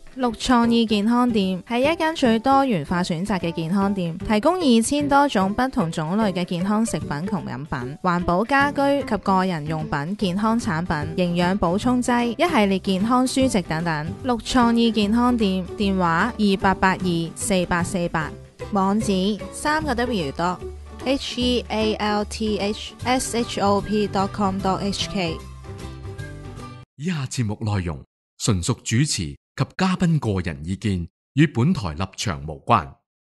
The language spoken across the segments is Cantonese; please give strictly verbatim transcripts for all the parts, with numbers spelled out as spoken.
綠創意健康店係一間最多元化選擇嘅健康店，提供二千多種不同種類嘅健康食品同飲品、環保家居及個人用品、健康產品、營養補充劑、一系列健康書籍等等。綠創意健康店電話二八八二四八四八，網址三個 W dot H E A L T H S H O P dot com dot H K。 以下節目內容純屬主持及嘉賓個人意見，與本台立場無關。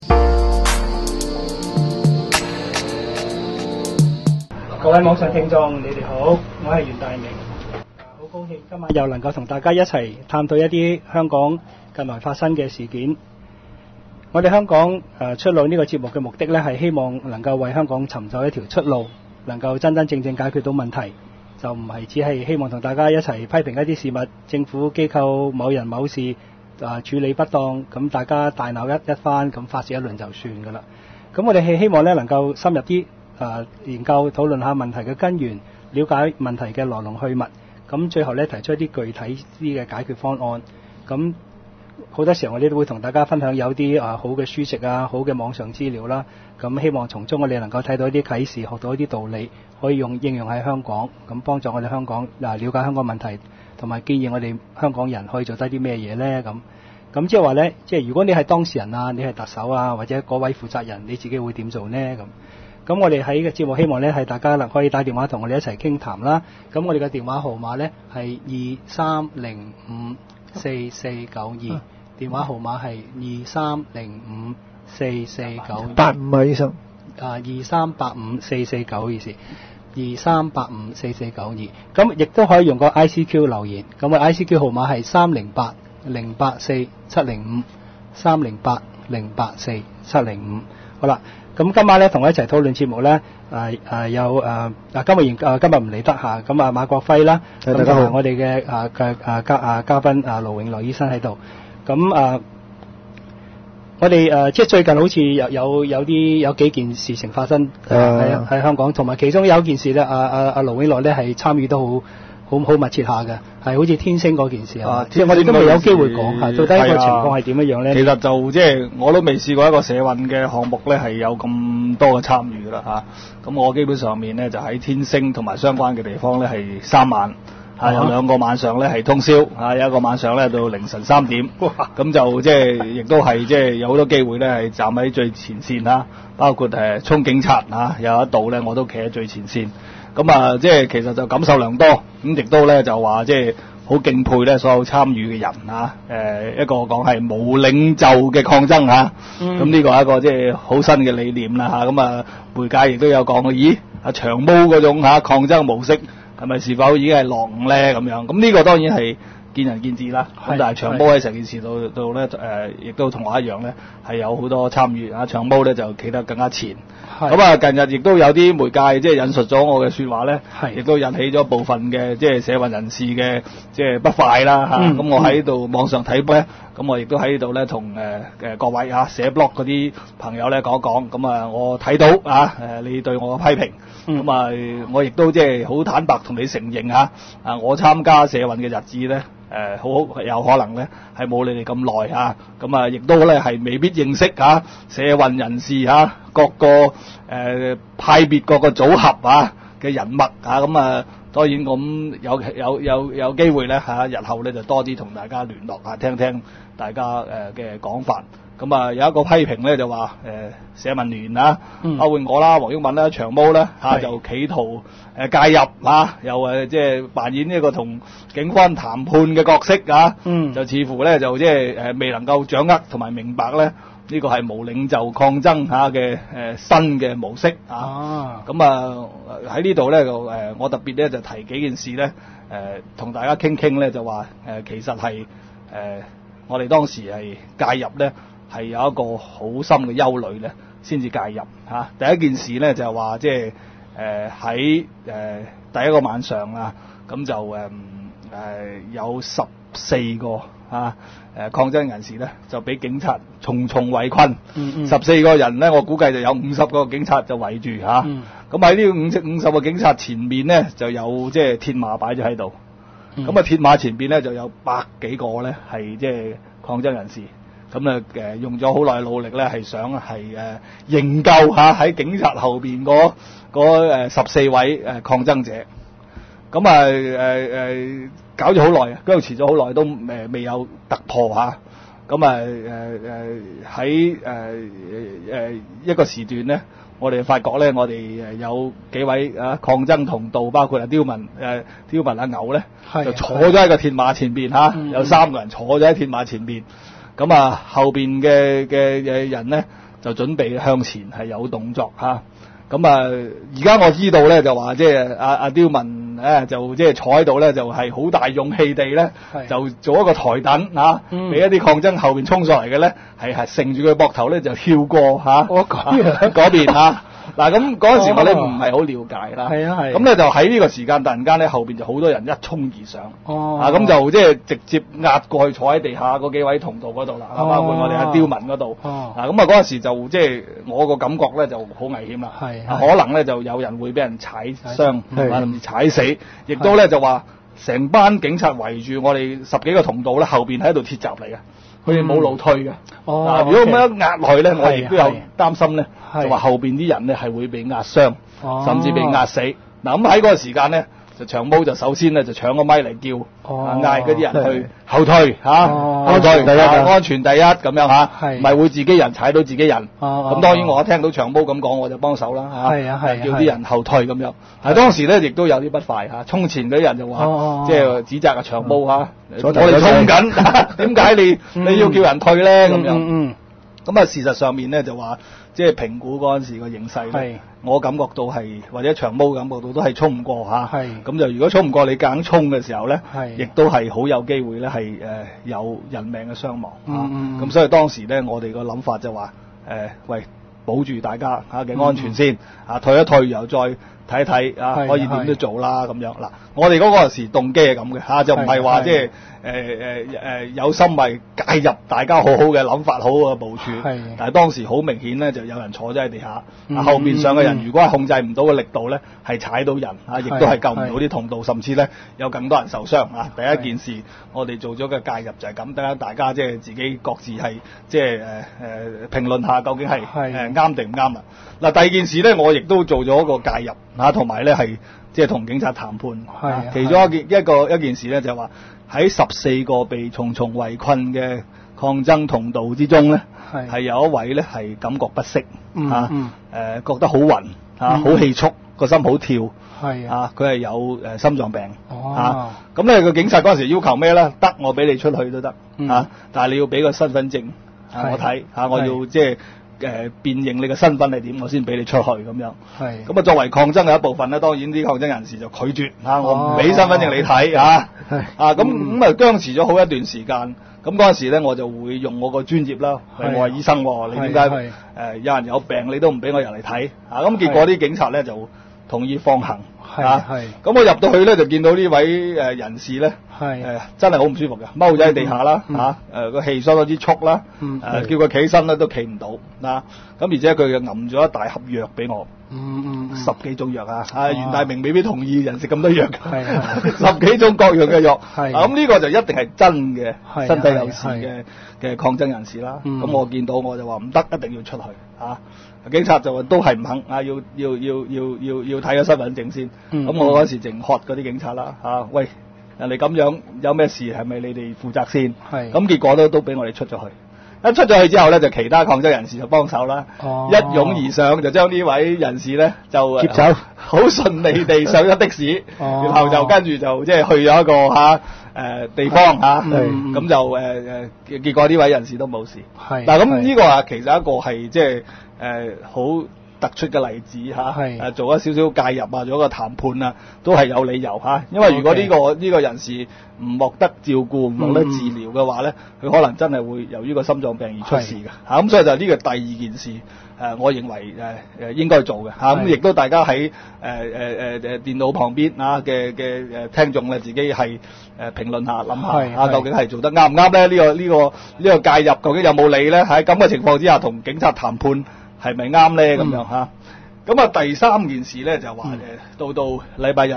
各位網上聽眾，你哋好，我係袁大明，好高興今晚又能夠同大家一齊探討一啲香港近來發生嘅事件。我哋香港誒出路呢個節目嘅目的呢，係希望能夠為香港尋找一條出路，能夠真真正正解決到問題。就唔係只係希望同大家一齊批評一啲事物，政府機構某人某事啊處理不當，咁大家大鬧一一番，咁發泄一輪就算噶啦。咁我哋係希望咧能夠深入啲啊研究討論下問題嘅根源，了解問題嘅來龍去脈，咁最後咧提出一啲具體啲嘅解決方案。咁好多時候我哋都會同大家分享有啲啊好嘅書籍啊，好嘅網上資料啦。咁希望從中我哋能夠睇到一啲啟示，學到一啲道理，可以用應用喺香港，咁幫助我哋香港啊了解香港問題，同埋建議我哋香港人可以做低啲咩嘢呢？咁咁即係話呢，即係如果你係當事人啊，你係特首啊，或者嗰位負責人，你自己會點做呢？咁咁我哋喺個節目希望呢係大家能可以打電話同我哋一齊傾談啦。咁我哋嘅電話號碼呢係二三零五四四九二，電話號碼係二三零五四四九八五啊，醫生。 啊，二三八五四四九意思，二三八五四四九二，咁亦都可以用個 I C Q 留言，咁個 I C Q 號碼係三零八零八四七零五，三零八零八四七零五。好啦，咁今晚咧同我一齊討論節目咧，誒誒有誒啊今日研誒今日唔嚟得嚇，咁啊馬國輝啦， 大家好， 我哋嘅啊嘅啊嘉啊嘉賓啊盧永樂醫生喺度，咁啊。我哋誒、呃、即係最近好似有有有啲有幾件事情發生喺喺、呃、香港，同埋其中有一件事咧，阿阿阿盧永樂咧係參與得好好好密切下嘅，係好似天星嗰件事啊，即係我哋都未有機會講下，到底個情況係點樣樣咧？ 其實就即係我都未試過一個社運嘅項目咧係有咁多嘅參與啦嚇，咁、啊、我基本上面咧就喺天星同埋相關嘅地方咧係三晚。係、啊、有兩個晚上咧係通宵，啊有一個晚上咧到凌晨三點，咁就即係亦都係即係有好多機會咧係站喺最前線啦，包括誒衝警察啊，有一度咧我都企喺最前線，咁啊即係其實就感受良多，咁亦都咧就話即係好敬佩咧所有參與嘅人啊，誒一個講係無領袖嘅抗爭嚇，咁呢個係一個即係好新嘅理念啦嚇，咁啊媒介亦都有講，咦啊長毛嗰種嚇抗爭模式。係咪是，是否已經係落伍咧？咁樣咁呢個當然係見仁見智啦。咁但係長毛喺成件事度度咧誒，亦都同我一樣咧，係有好多參與啊。長毛咧就企得更加前。咁啊，近日亦都有啲媒介即係引述咗我嘅説話咧，亦都引起咗部分嘅即係社運人士嘅即係不快啦嚇。咁、嗯啊、我喺度網上睇咧，咁我亦都喺度咧同誒誒各位啊寫 blog 嗰啲朋友咧講講。咁啊，我睇到啊誒你對我嘅批評。咁、嗯、啊，我亦都即係好坦白同你承認嚇，啊，我參加社運嘅日子咧，誒、呃，好好有可能咧係冇你哋咁耐嚇，咁啊，亦都咧係未必認識嚇、啊、社運人士嚇、啊、各個誒、呃、派別各個組合啊嘅人物嚇，咁啊，當然咁有有有有機會咧嚇、啊，日後咧就多啲同大家聯絡下，聽聽大家誒嘅講法。咁啊，有一個批評咧就話誒、呃、社民聯啊，嗯、包括我啦、黃毓民啦、長毛啦嚇、啊，就企圖誒、呃、介入啊，又誒即係扮演呢個同警方談判嘅角色啊，嗯、就似乎咧就即係誒未能夠掌握同埋明白咧呢、呢個係無領袖抗爭嚇嘅誒新嘅模式啊。咁啊喺呢度咧就誒、呃、我特別咧就提幾件事咧誒同大家傾傾咧就話誒、呃、其實係誒、呃、我哋當時係介入咧。係有一個好深嘅憂慮咧，先至介入嚇、啊。第一件事咧就係話，即係誒喺誒第一個晚上啊，咁就誒誒、呃、有十四個啊誒、呃、抗爭人士咧，就俾警察重重圍困。嗯嗯。十四個人咧，我估計就有五十個警察就圍住嚇。嗯。咁喺呢五十五十個警察前面咧，就有即係鐵馬擺咗喺度。咁啊，鐵馬前邊咧就有百幾個咧係即係抗爭人士。咁啊誒用咗好耐努力咧，係想係誒營救嚇喺警察後邊嗰嗰十四位誒抗爭者。咁啊誒誒搞咗好耐啊，僵持咗好耐都誒未有突破嚇。咁啊誒誒喺誒誒一個時段咧，我哋發覺咧，我哋誒有幾位啊抗爭同道，包括阿刁民誒刁民阿牛咧，就坐咗喺個鐵馬前邊嚇，有三個人坐咗喺鐵馬前邊。咁啊，後邊嘅嘅嘅人咧就準備向前係有動作嚇。咁啊，而家我知道咧就話即係阿阿刁民咧就即係坐喺度咧就係好大勇氣地咧就做一個台等嚇，俾一啲抗爭後邊衝上嚟嘅咧係係乘住佢膊頭咧就跳過嚇，我講嗰邊嚇。嗱咁嗰陣時我咧唔係好了解啦，係啊係。咁咧就喺呢個時間突然間咧後邊就好多人一衝而上，哦，啊咁就即係直接壓過去坐喺地下嗰幾位同道嗰度啦，包括我哋阿刁民嗰度，哦，啊咁啊嗰陣時就即係我個感覺咧就好危險啦，係，可能咧就有人會俾人踩傷，甚至踩死，亦都咧就話成班警察圍住我哋十幾個同道咧後邊喺度鐵閘嚟嘅。佢哋冇路退嘅，哦，嗱，如果咁樣壓落去咧，我亦都有擔心咧，就話後邊啲人咧係會被壓傷，甚至被壓死。嗱咁喺嗰個時間咧，就長毛就首先咧就搶個咪嚟叫，嗌嗰啲人去後退嚇，後退第一，安全第一咁樣嚇，唔係會自己人踩到自己人。咁當然我一聽到長毛咁講，我就幫手啦嚇，叫啲人後退咁樣。但係當時咧亦都有啲不快嚇，衝前嗰啲人就話，即係指責阿長毛嚇，我哋衝緊，點解你你要叫人退咧咁樣？咁啊事實上面咧就話，即係評估嗰陣時個形勢咧，我感覺到係或者長毛感覺到都係衝唔過嚇，咁就如果衝唔過你硬衝嘅時候咧，亦都係好有機會咧係誒有人命嘅傷亡嚇。咁所以當時咧我哋個諗法就話誒，喂，保住大家嚇嘅安全先，啊退一退又再睇一睇啊，可以點都做啦咁樣。嗱，我哋嗰個時動機係咁嘅嚇，就唔係話即係誒誒誒有心為介入大家好好嘅諗法，好好嘅部署。但係當時好明顯咧，就有人坐咗喺地下，嗯、後面上嘅人、嗯、如果係控制唔到嘅力度咧，係踩到人啊，亦都係救唔到啲同道，甚至咧有更多人受傷啊。第一件事我哋做咗嘅介入就係咁，等下大家即係自己各自係即係誒誒評論下究竟係誒啱定唔啱啊。嗱，第二件事咧，我亦都做咗一個介入。嚇，同埋咧係即係同警察談判。係、啊，其中一件一個一件事咧就係話喺十四個被重重圍困嘅抗爭同道之中咧，係係有一位咧係感覺不適，嚇、嗯，誒、啊嗯呃、覺得好暈，嚇、啊，好、嗯、氣促，個心好跳，係啊，佢係有誒、呃、心臟病，哦，嚇，咁咧個警察嗰陣時要求咩咧？得，我俾你出去都得，嚇、嗯啊，但係你要俾個身份證，啊、我睇嚇、啊，我要即係。誒、呃、辨認你嘅身份係點，我先俾你出去咁樣。係。咁啊，作為抗爭嘅一部分咧，當然啲抗爭人士就拒絕嚇、啊，我唔俾身份證你睇嚇。係。啊，咁咁啊僵持咗好一段時間。咁嗰陣時咧，我就會用我個專業啦，我係醫生喎，你點解誒有人有病你都唔俾我入嚟睇？啊，咁結果啲警察咧就同意放行。係係，咁我入到去咧就見到呢位誒人士咧，係誒真係好唔舒服嘅，踎咗喺地下啦嚇，誒個氣相當之促啦，誒叫佢企起身咧都企唔到嗱，咁而且佢又揞咗一大盒藥俾我，嗯嗯，十幾種藥啊，啊袁大明未必同意人食咁多藥嘅，十幾種各樣嘅藥，係咁呢個就一定係真嘅身體有事嘅嘅抗爭人士啦，咁我見到我就話唔得，一定要出去嚇。警察就話都係唔肯啊，要要要要要要睇咗身份證先。咁、嗯、我嗰時淨喝嗰啲警察啦嚇、啊，喂，人哋咁樣有咩事係咪你哋負責先？係。咁結果都都俾我哋出咗去。一出咗去之後咧，就其他抗爭人士就幫手啦。哦。一擁而上就將呢位人士咧就接走，好順利地上咗的士。哦。然後就跟住就即係去咗一個嚇。啊誒、呃、地方嚇，咁、嗯嗯、就誒誒、呃、結果呢位人士都冇事。係嗱，咁呢個啊其實一個係即係誒好突出嘅例子嚇，誒、啊、做一少少介入啊，做一個談判啊，都係有理由嚇、啊。因為如果呢、呢個呢、呢個人士唔獲得照顧、唔獲得治療嘅話咧，佢、嗯、可能真係會由於個心臟病而出事嘅嚇。咁、啊、所以就呢個第二件事。誒、呃，我認為誒誒、呃、應該做嘅嚇，咁亦都大家喺誒誒誒誒電腦旁邊啊嘅嘅誒聽眾咧，自己係誒、呃、評論下諗下啊，究竟係做得啱唔啱咧？呢、呢個呢、呢個呢、呢個介入究竟有冇理咧？喺咁嘅情況之下，同警察談判係咪啱咧？咁、嗯、樣嚇。咁啊，第三件事咧就話誒，到到禮拜日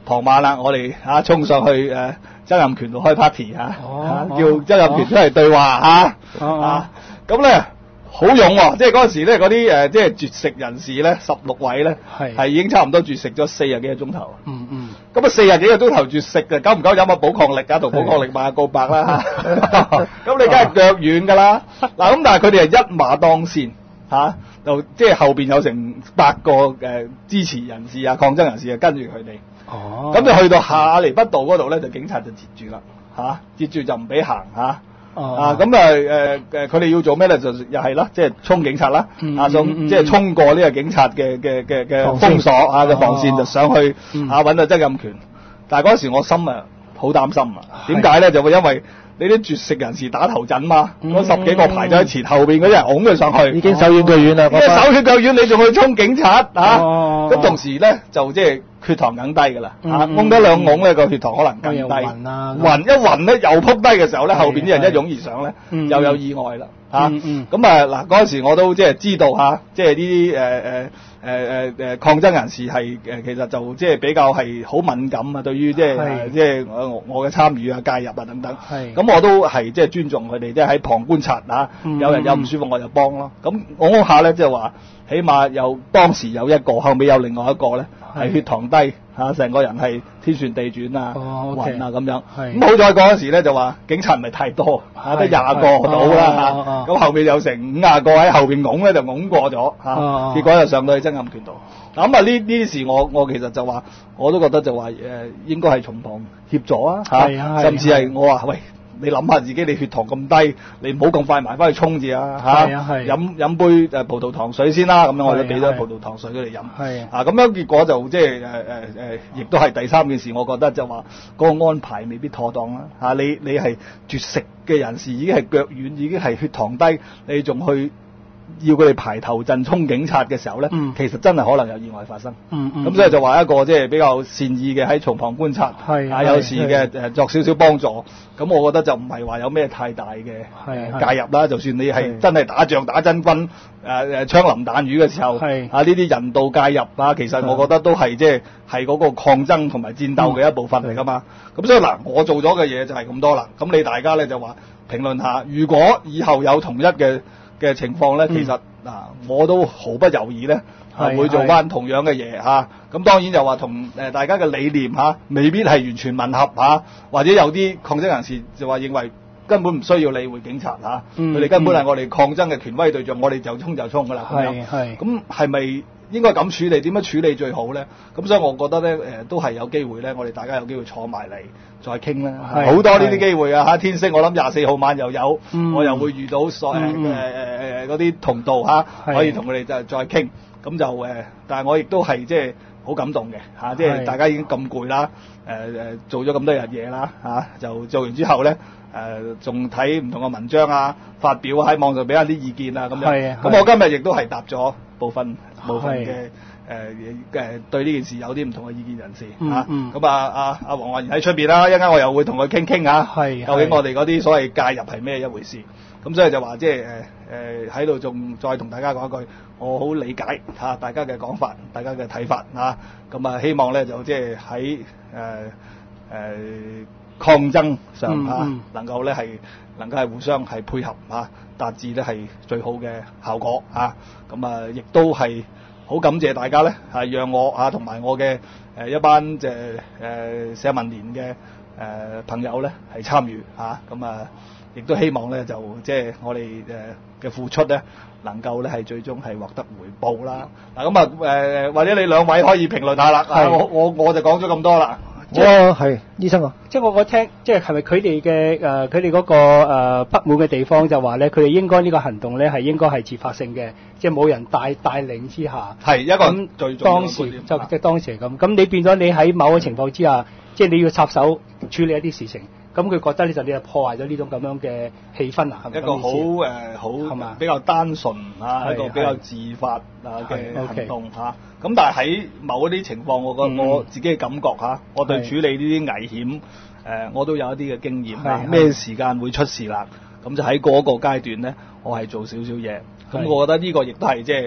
傍晚啦，我哋嚇衝上去誒曾蔭權度開 party 嚇， 哦叫曾蔭權出嚟對話嚇，啊咁咧。好勇喎！即係嗰陣時咧，嗰啲誒即係絕食人士咧，十六位咧，係係已經差唔多絕食咗四廿幾個鐘頭。 嗯嗯。 咁啊，四廿幾個鐘頭絕食嘅，夠唔夠飲下補抗力啊？同補抗力買下告白啦。咁你梗係腳軟㗎啦。嗱咁，但係佢哋係一馬當先嚇，就即係後邊有成百個誒支持人士啊、抗爭人士啊跟住佢哋。 哦。咁就去到下亞厘畢道嗰度咧，就警察就截住啦嚇，截住就唔俾行嚇。 哦、 啊，咁啊誒誒，佢哋要做咩咧？就又係啦，即係衝警察啦， 嗯、 啊，想、嗯、即係衝過呢個警察嘅嘅嘅嘅封鎖啊嘅防線，就上去、嗯、啊揾到曾蔭權。但係嗰時我心啊好擔心啊，點解咧？就會因為呢啲絕食人士打頭陣嘛，嗰、嗯、十幾個排咗喺前，後邊嗰啲人拱佢上去， 已經手軟腳軟啦。 即係手軟腳軟，你仲去衝警察啊？咁、 哦、 同時咧就即係。血糖梗低㗎啦，嚇、 嗯， 拱多兩拱咧個血糖可能更低， 暈啊， 暈一暈咧又撲低嘅時候咧，後邊啲人一擁而上咧，又有意外啦，嚇，咁啊嗱嗰陣時我都即係知道嚇，即係呢啲誒誒誒誒誒抗爭人士係誒其實就即係比較係好敏感啊，對於即係即係我我嘅參與啊、介入啊等等，咁我都係即係尊重佢哋，即係喺旁觀察嚇，有人有唔舒服我就幫咯，咁我嗰下咧即係話。起碼有當時有一個，後尾有另外一個咧，係血糖低嚇，成個人係天旋地轉啊、 哦 okay、 暈啊咁樣。咁好在嗰陣時咧就話警察唔係太多，嚇得廿個到啦嚇。咁後面有成五廿個喺後邊拱咧就拱過咗嚇，結果就上到去曾蔭權度。嗱咁啊呢呢啲事我我其實就話我都覺得就話誒應該係從旁協助啊嚇，甚至係我話喂。你諗下自己，你血糖咁低，你唔好咁快埋翻去衝住啊嚇！飲飲杯誒葡萄糖水先啦，咁樣我哋俾咗葡萄糖水佢哋飲。係啊，咁樣結果就即係誒誒誒，亦都係第三件事，我覺得就話嗰個安排未必妥當啦嚇。你你係絕食嘅人士，已經係腳軟，已經係血糖低，你仲去要佢哋排頭陣衝警察嘅時候咧，嗯、其實真係可能有意外發生。咁、嗯嗯、所以就話一個即係比較善意嘅喺從旁觀察，啊有時嘅誒作少少幫助。咁我覺得就唔係話有咩太大嘅介入啦。就算你係真係打仗打真軍，誒誒槍林彈雨嘅時候，啊呢啲人道介入啊，其實我覺得都係即係係嗰個抗爭同埋戰鬥嘅一部分嚟㗎嘛。咁、嗯、所以嗱，我做咗嘅嘢就係咁多啦。咁你大家咧就話評論下，如果以後有同一嘅嘅情況咧，其實嗱、嗯啊，我都毫不猶豫咧，係會做翻同樣嘅嘢嚇。咁、啊、當然就話同誒大家嘅理念嚇、啊，未必係完全吻合嚇、啊，或者有啲抗爭人士就話認為根本唔需要理會警察嚇，佢、啊、哋、嗯、根本係我哋抗爭嘅權威對象，嗯、我哋就衝就衝㗎啦。係係。咁係咪應該咁處理？點樣處理最好咧？咁所以我覺得咧，誒、呃、都係有機會咧，我哋大家有機會坐埋嚟再傾啦。好多呢啲機會啊嚇！天星我諗廿四號晚又有，嗯、我又會遇到所誒誒誒誒嗰啲同道嚇、啊，可以同佢哋就再傾。咁就誒、呃，但係我亦都係即係好感動嘅嚇、啊，即係大家已經咁攰啦，誒、呃、誒做咗咁多日嘢啦嚇，就做完之後咧。誒仲睇唔同嘅文章啊，發表喺網上俾下啲意見啊咁樣。咁我今日亦都係答咗部分部分嘅誒誒對呢件事有啲唔同嘅意見人士嚇。咁、嗯嗯、啊啊阿黃華賢喺出邊啦，一陣間我又會同佢傾傾下，究竟我哋嗰啲所謂介入係咩一回事？咁所以就話即係誒誒喺度仲再同大家講一句，我好理解嚇、啊、大家嘅講法，大家嘅睇法嚇。咁啊希望咧就即係喺誒誒。呃呃抗爭上嚇、嗯嗯、能夠咧係能夠係互相係配合嚇，達至咧係最好嘅效果嚇。咁啊，亦都係好感謝大家咧，係讓我啊同埋我嘅誒一班即係誒社民連嘅誒朋友咧係參與嚇。咁啊，亦都希望咧就即係我哋誒嘅付出咧，能夠咧係最終係獲得回報啦。嗱咁啊誒，或者你兩位可以評論下啦。係我我我就講咗咁多啦。 我係醫生啊， 即係我我聽，即係係咪佢哋嘅誒佢哋嗰個誒、呃、不滿嘅地方就話咧，佢哋應該呢個行動咧係應該係自發性嘅，即係冇人帶帶領之下。係一個最重要嘅觀點。當時就即係當時係咁，咁你變咗你喺某個情況之下，即係你要插手處理一啲事情。咁佢覺得呢就你係破壞咗呢種咁樣嘅氣氛啊，係咪一個好誒好比較單純啊，一個比較自發啊嘅行動嚇。咁但係喺某一啲情況，我覺我自己嘅感覺嚇，我對處理呢啲危險誒，我都有一啲嘅經驗啊。咩時間會出事啦？咁就喺嗰個階段咧，我係做少少嘢。咁我覺得呢個亦都係即係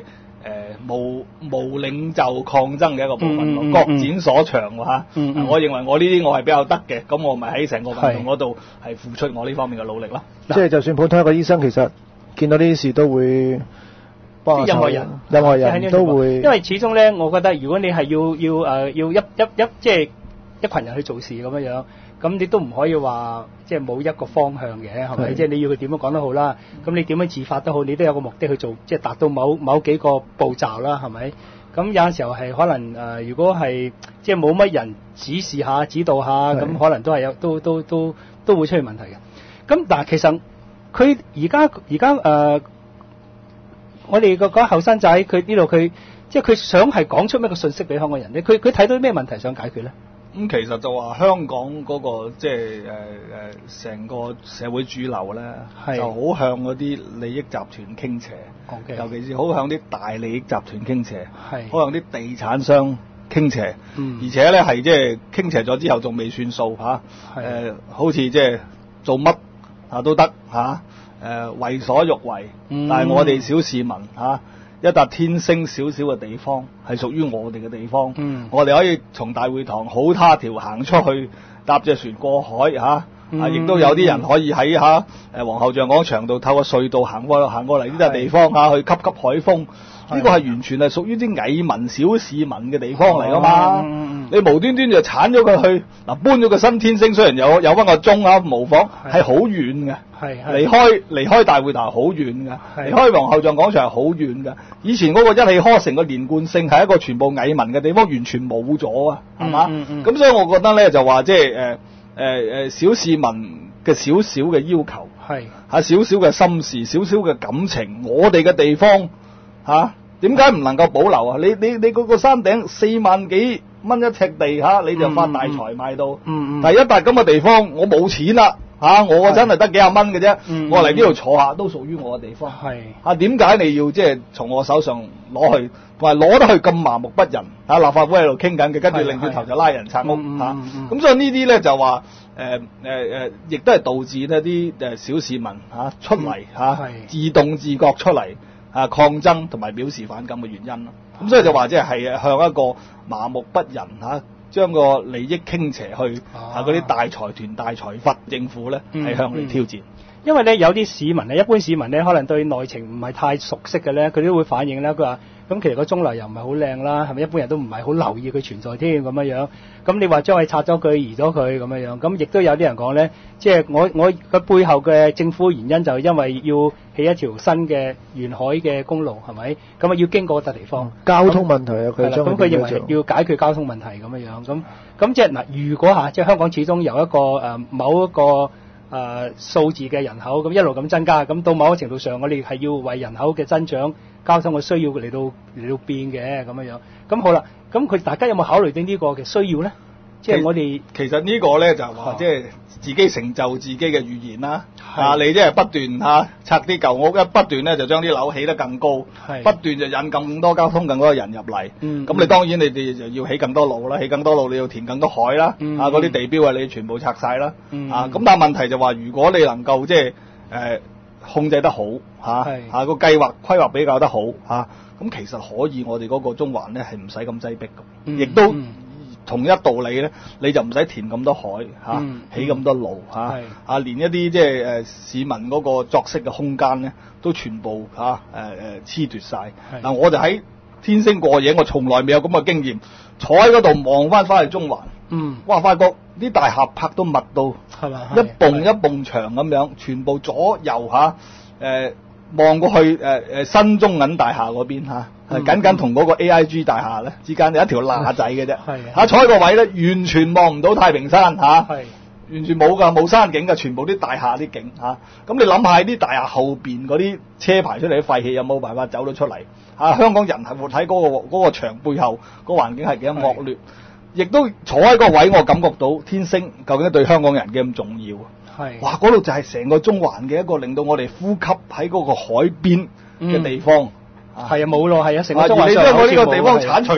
無無領袖抗爭嘅一個部分咯， 嗯嗯嗯各展所長喎嚇。 嗯嗯我認為我呢啲我係比較得嘅，咁我咪喺成個運動嗰度係付出我呢方面嘅努力啦。 即係就算普通一個醫生，其實見到呢啲事都會幫下手任何人， 任何人都會。 因為始終咧，我覺得如果你係要要誒要一一一即係一群人去做事咁樣樣，咁你都唔可以話即係冇一個方向嘅，係咪？即係你要佢點樣講都好啦，咁你點樣自發都好，你都有個目的去做，即係達到某某幾個步驟啦，係咪？咁有陣時候係可能誒、呃，如果係即係冇乜人指示下、指導下，咁可能都係有都都都都會出現問題嘅。咁但係其實佢而家而家誒，我哋個嗰後生仔佢呢度佢即係佢想係講出咩個信息俾香港人咧？佢佢睇到咩問題想解決咧？ 咁、嗯、其實就話香港嗰、那個即係誒誒成個社會主流咧，就好向嗰啲利益集團傾斜， Okay. 尤其是好向啲大利益集團傾斜， 係好向啲地產商傾斜， 嗯、 而且咧係即係傾斜咗之後仲未算數嚇，誒、呃、好似即係做乜啊都得嚇，誒、啊、為所欲為， 嗯、 但係我哋小市民嚇。啊一笪天星少少嘅地方係屬於我哋嘅地方， 嗯、 我哋可以從大會堂好他條行出去搭隻船過海嚇，啊亦、嗯、都有啲人可以喺嚇誒皇后像廣場度透過隧道行過行過嚟呢笪地方嚇去吸吸海風，呢個係完全係屬於啲蟻民小市民嘅地方嚟噶嘛，嗯、你無端端就剷咗佢去嗱搬咗個新天星，雖然有有翻個鐘啊模仿係好遠嘅。離開離開大會堂好遠㗎，離開皇后像廣場係好遠㗎。以前嗰個一氣呵成個連貫性係一個全部蟻民嘅地方，完全冇咗啊，係嘛？咁、嗯嗯嗯、所以我覺得咧就話即係誒誒誒小市民嘅少少嘅要求，係嚇少少嘅心事、少少嘅感情，我哋嘅地方嚇點解唔能夠保留啊？你你你嗰個山頂四萬幾蚊一尺地嚇，你就發大財賣到，嗯嗯、但係一笪咁嘅地方，我冇錢啦。嚇、啊！我真係得幾廿蚊嘅啫，嗯、我嚟呢度坐下都屬於我嘅地方。係啊，點解你要即係從我手上攞去，同埋攞得去咁麻木不仁？啊，立法會喺度傾緊嘅，跟住擰轉頭就拉人拆屋嚇。咁、嗯嗯嗯啊、所以呢啲咧就話誒誒誒，亦都係導致呢啲誒小市民嚇、啊、出嚟嚇、啊、自動自覺出嚟啊抗爭同埋表示反感嘅原因咯。咁所以就話即係係向一個麻木不仁嚇。啊將個利益傾斜去啊嗰啲大財團、大財閥政府咧，係向你挑戰。 嗯嗯、因為咧有啲市民咧，一般市民咧可能對內情唔係太熟悉嘅咧，佢都會反映咧，佢話咁其實個鐘樓又唔係好靚啦，係咪一般人都唔係好留意佢存在添咁樣樣？咁你話將佢拆咗佢、移咗佢咁樣樣，咁亦都有啲人講咧，即係我我個背後嘅政府原因就係因為要起一條新嘅沿海嘅公路，係咪？咁啊要經過嗰笪地方， 交通問題啊，佢將咁佢認為要解決交通問題咁樣樣，咁咁即係嗱，如果嚇即係香港始終有一個誒、呃、某一個誒、呃、數字嘅人口咁一路咁增加，咁到某個程度上，我哋係要為人口嘅增長、交通嘅需要嚟到嚟到變嘅咁樣樣。咁好啦，咁佢大家有冇考慮到呢個嘅需要咧？即係我哋其實呢個咧就話即係自己成就自己嘅預言啦。啊，你即係不斷嚇、啊、拆啲舊屋，一不斷咧就將啲樓起得更高，不斷就引更多交通、更多人入嚟。咁、嗯、你當然你哋就要起更多路啦，起更多路你要填更多海啦。嗯、啊，嗰啲地標啊你全部拆晒啦。嗯、啊，咁但係問題就話，如果你能夠即係誒控制得好嚇，嚇個計劃規劃比較得好嚇，咁、啊、其實可以我哋嗰個中環咧係唔使咁擠迫嘅，亦、嗯、都。嗯同一道理咧，你就唔使填咁多海嚇，啊嗯、起咁多路嚇，啊，啊連一啲即係誒市民嗰個作息嘅空間咧，都全部嚇誒誒褫奪晒。嗱、啊，我就喺天星過夜，我從來未有咁嘅經驗，坐喺嗰度望翻翻去中環，嗯，哇！發覺啲大廈拍到密到，係嘛，一棟一棟牆咁樣，全部左右嚇誒望過去誒誒、呃、新中銀大廈嗰邊嚇。係僅僅同嗰個 A I G 大廈咧之間有一條罅仔嘅啫，嚇坐喺個位咧完全望唔到太平山嚇，啊、完全冇噶冇山景噶，全部啲大廈啲景嚇。咁、啊、你諗下啲大廈後邊嗰啲車排出嚟啲廢氣有冇辦法走到出嚟？嚇、啊、香港人係活喺嗰、那個嗰、那個牆背後，個環境係幾咁惡劣，亦都坐喺個位，我感覺到天星究竟對香港人幾咁重要啊！係哇，嗰度就係成個中環嘅一個令到我哋呼吸喺嗰個海邊嘅地方。 係啊，冇咯，係啊，成個中環你將我呢個地方剷除咗，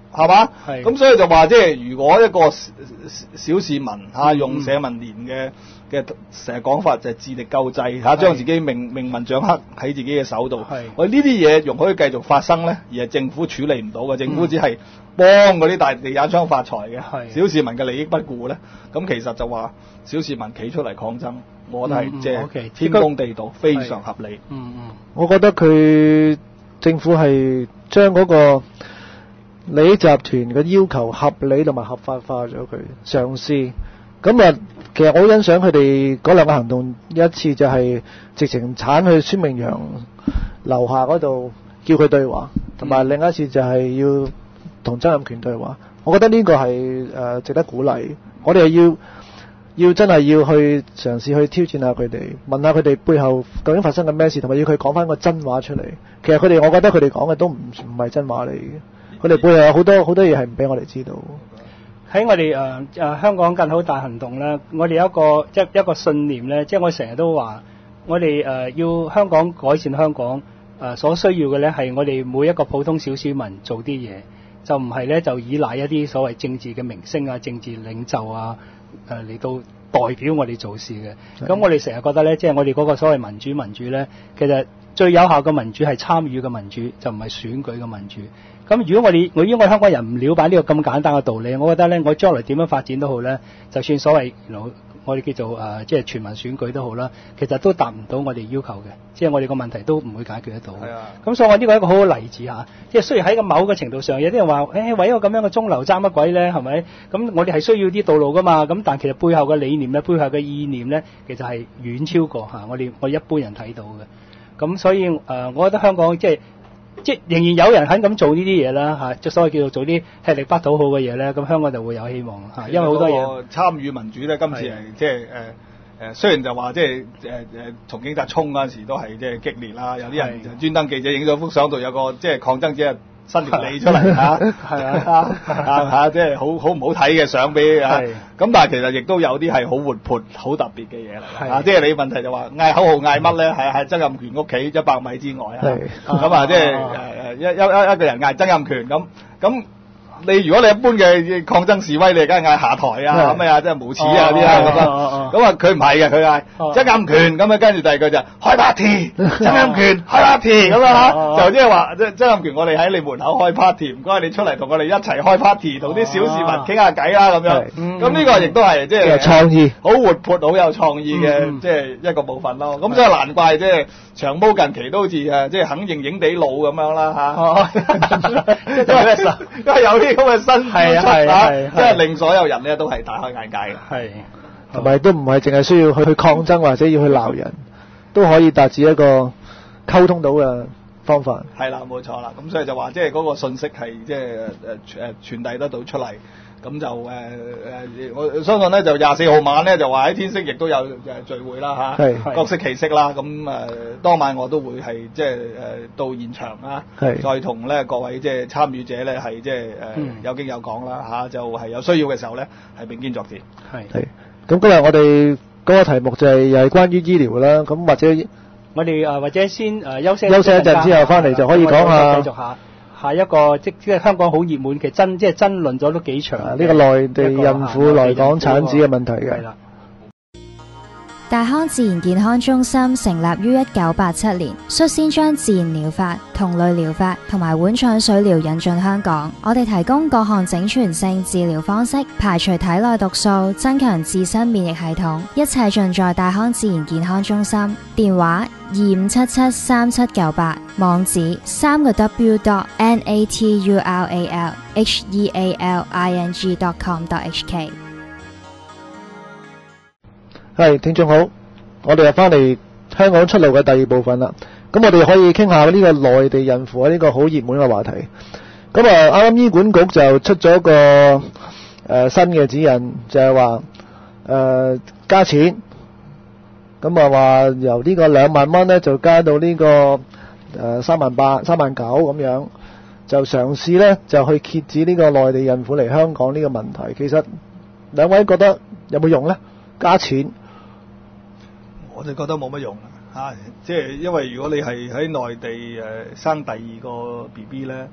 係嘛？ 係咁所以就話即係如果一個小小市民嚇、啊、用社民連嘅嘅成日講法就係自力救濟嚇，將自己命命運掌握喺自己嘅手度。 係喂，呢啲嘢容許繼續發生咧，而係政府處理唔到嘅，政府只係幫嗰啲大地產商發財嘅， 係小市民嘅利益不顧咧。咁其實就話小市民企出嚟抗爭，我覺得係即係 OK， 天公地道，非常合理。 嗯嗯， 我覺得佢政府係將嗰個利益集團嘅要求合理同埋合法化咗佢，嘗試。咁啊，其實我好欣賞佢哋嗰兩個行動，一次就係直情鏟去孫明揚樓下嗰度叫佢對話，同埋另一次就係要同曾蔭權對話。我覺得呢個係誒、呃、值得鼓勵。我哋係要要真係要去嘗試去挑戰下佢哋，問下佢哋背後究竟發生緊咩事，同埋要佢講翻個真話出嚟。其實佢哋，我覺得佢哋講嘅都唔唔係真話嚟嘅，佢哋背後有好多好多嘢係唔俾我哋知道。 喺我哋誒誒香港更好大行動咧，我哋有一個即係一個信念咧，即係我成日都話，我哋誒、呃、要香港改善香港誒、呃、所需要嘅咧，係我哋每一個普通小市民做啲嘢，就唔係咧就依賴一啲所謂政治嘅明星啊、政治領袖啊誒嚟、呃、到代表我哋做事嘅。咁我哋成日覺得咧，即係我哋嗰個所謂民主民主咧，其實最有效嘅民主係參與嘅民主，就唔係選舉嘅民主。咁如果我哋我如果我香港人唔了解呢個咁簡單嘅道理，我覺得咧，我將來點樣發展都好咧，就算所謂我哋叫做誒、呃、即係全民選舉都好啦，其實都達唔到我哋要求嘅，即係我哋個問題都唔會解決得到。係啊。咁所以我呢個係一個好好例子嚇，即係雖然喺個某個程度上，有啲人話誒、欸、為一個咁樣嘅中流爭乜鬼咧，係咪？咁我哋係需要啲道路噶嘛，咁但其實背後嘅理念咧，背後嘅意念咧，其實係遠超過嚇我哋我一般人睇到嘅。咁所以誒、呃，我覺得香港即係。即係仍然有人肯咁做呢啲嘢啦嚇，即係所謂叫做做啲吃力不討好嘅嘢咧，咁香港就會有希望嚇，因為好多嘢參與民主咧，今次係即係誒誒，雖然就話即係誒誒從警察衝嗰陣時都係即係激烈啦，有啲人就專登記者影咗幅相度有個即係抗爭者伸條脷出嚟嚇，係啊啊嚇，即係好好唔好睇嘅相俾啊，咁但係其實亦都有啲係好活潑、好特別嘅嘢嚟啊，即係你問題就話嗌口號嗌乜咧？係係曾蔭權屋企一百米之外啊，咁啊即係誒誒一一一一個人嗌曾蔭權咁咁。你如果你一般嘅抗爭示威，你梗係嗌下台啊咩啊，即係無恥啊啲啊咁啊，咁啊佢唔係嘅，佢嗌曾蔭權咁啊，跟住第二句就開 party， 曾蔭權開 party 咁啊，就即係話即係曾蔭權，我哋喺你門口開 party， 唔該你出嚟同我哋一齊開 party， 同啲小市民傾下偈啦咁樣。咁呢個亦都係即係創意，好活潑、好有創意嘅即係一個部分咯。咁所以難怪即係長毛近期都好似誒即係肯認影地老咁樣啦嚇，因為有啲。咁嘅新鮮出啊，即係令所有人咧都係大開眼界嘅。係， 同埋都唔係淨係需要去去抗爭或者要去鬧人，都可以達至一個溝通到嘅方法。 係啦，冇錯啦。咁所以就話即係嗰個信息係即係誒誒傳遞得到出嚟。咁就誒誒、呃，我相信咧就廿四號晚咧就話喺天星亦都有誒聚會啦嚇，各色其色啦。咁誒、呃、當晚我都會係即係誒到現場啊，再同咧各位即係參與者咧係即係誒有經有講啦嚇，就係、是、有需要嘅時候咧係並肩作戰。係係。咁今日我哋嗰個題目就係又係關於醫療啦。咁或者我哋誒或者先誒休息休息一陣之後翻嚟就可以講下。 繼續下。下一個即即係香港好熱門，其實爭即係爭論咗都幾長。呢、 啊這個內地孕婦來港產子嘅問題嘅。 大康自然健康中心成立於一九八七年，率先將自然療法、同類療法同埋碗腸水療引進香港。我哋提供各項整全性治療方式，排除體內毒素，增強自身免疫系統，一切盡在大康自然健康中心。電話二五七七三七九八，網址三個 w dot n a t u r a l h e a l i n g dot com dot h k。 係，聽眾好，我哋又翻嚟香港出路嘅第二部分啦。咁我哋可以傾下呢個內地孕婦呢個好熱門嘅話題。咁啊，啱啱醫管局就出咗個誒、呃、新嘅指引，就係話誒加錢。咁啊話由呢個兩萬蚊咧就加到呢、這個誒三萬八、三萬九咁樣，就嘗試咧就去遏止呢個內地孕婦嚟香港呢個問題。其實兩位覺得有冇用咧？加錢？ 我就覺得冇乜用嚇，即係因為如果你係喺內地誒生第二個 B B 咧，